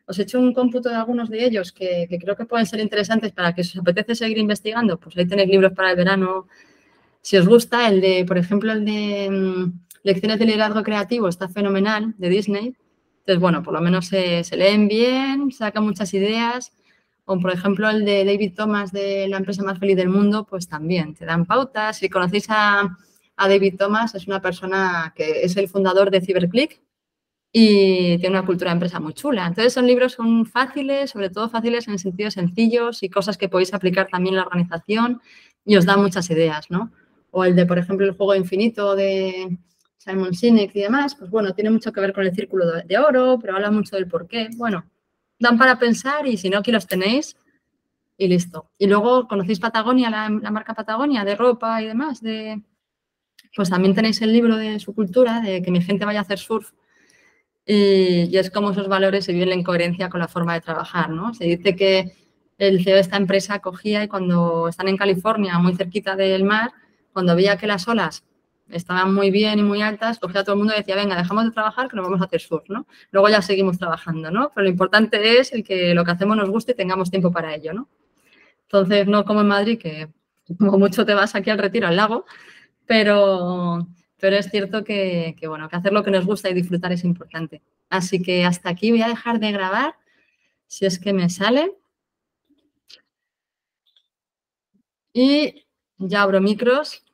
os he hecho un cómputo de algunos de ellos que, que creo que pueden ser interesantes para que si os apetece seguir investigando, pues ahí tenéis libros para el verano. Si os gusta, el de, por ejemplo, el de mmm, Lecciones de Liderazgo Creativo está fenomenal, de Disney. Entonces, bueno, por lo menos se, se leen bien, sacan muchas ideas. O, por ejemplo, el de David Thomas de La empresa más feliz del mundo, pues también te dan pautas. Si conocéis a, a David Thomas, es una persona que es el fundador de CyberClick y tiene una cultura de empresa muy chula. Entonces, son libros son fáciles, sobre todo fáciles en sentidos sencillos y cosas que podéis aplicar también en la organización y os dan muchas ideas, ¿no? O el de, por ejemplo, El juego infinito de Simon Sinek y demás, pues bueno, tiene mucho que ver con el círculo de, de oro, pero habla mucho del por qué. Bueno, dan para pensar y si no, aquí los tenéis y listo. Y luego, ¿conocéis Patagonia, la, la marca Patagonia de ropa y demás? De, pues también tenéis el libro de su cultura, de que mi gente vaya a hacer surf. Y, y es como esos valores se viven en coherencia con la forma de trabajar, ¿no? Se dice que el C E O de esta empresa cogía y cuando están en California, muy cerquita del mar, cuando veía que las olas estaban muy bien y muy altas, cogía a todo el mundo y decía, venga, dejamos de trabajar que nos vamos a hacer surf, ¿no? Luego ya seguimos trabajando, ¿no? Pero lo importante es el que lo que hacemos nos guste y tengamos tiempo para ello, ¿no? Entonces, no como en Madrid, que como mucho te vas aquí al retiro, al lago, pero, pero es cierto que, que, bueno, que hacer lo que nos gusta y disfrutar es importante. Así que hasta aquí voy a dejar de grabar, si es que me sale. Y ya abro micros.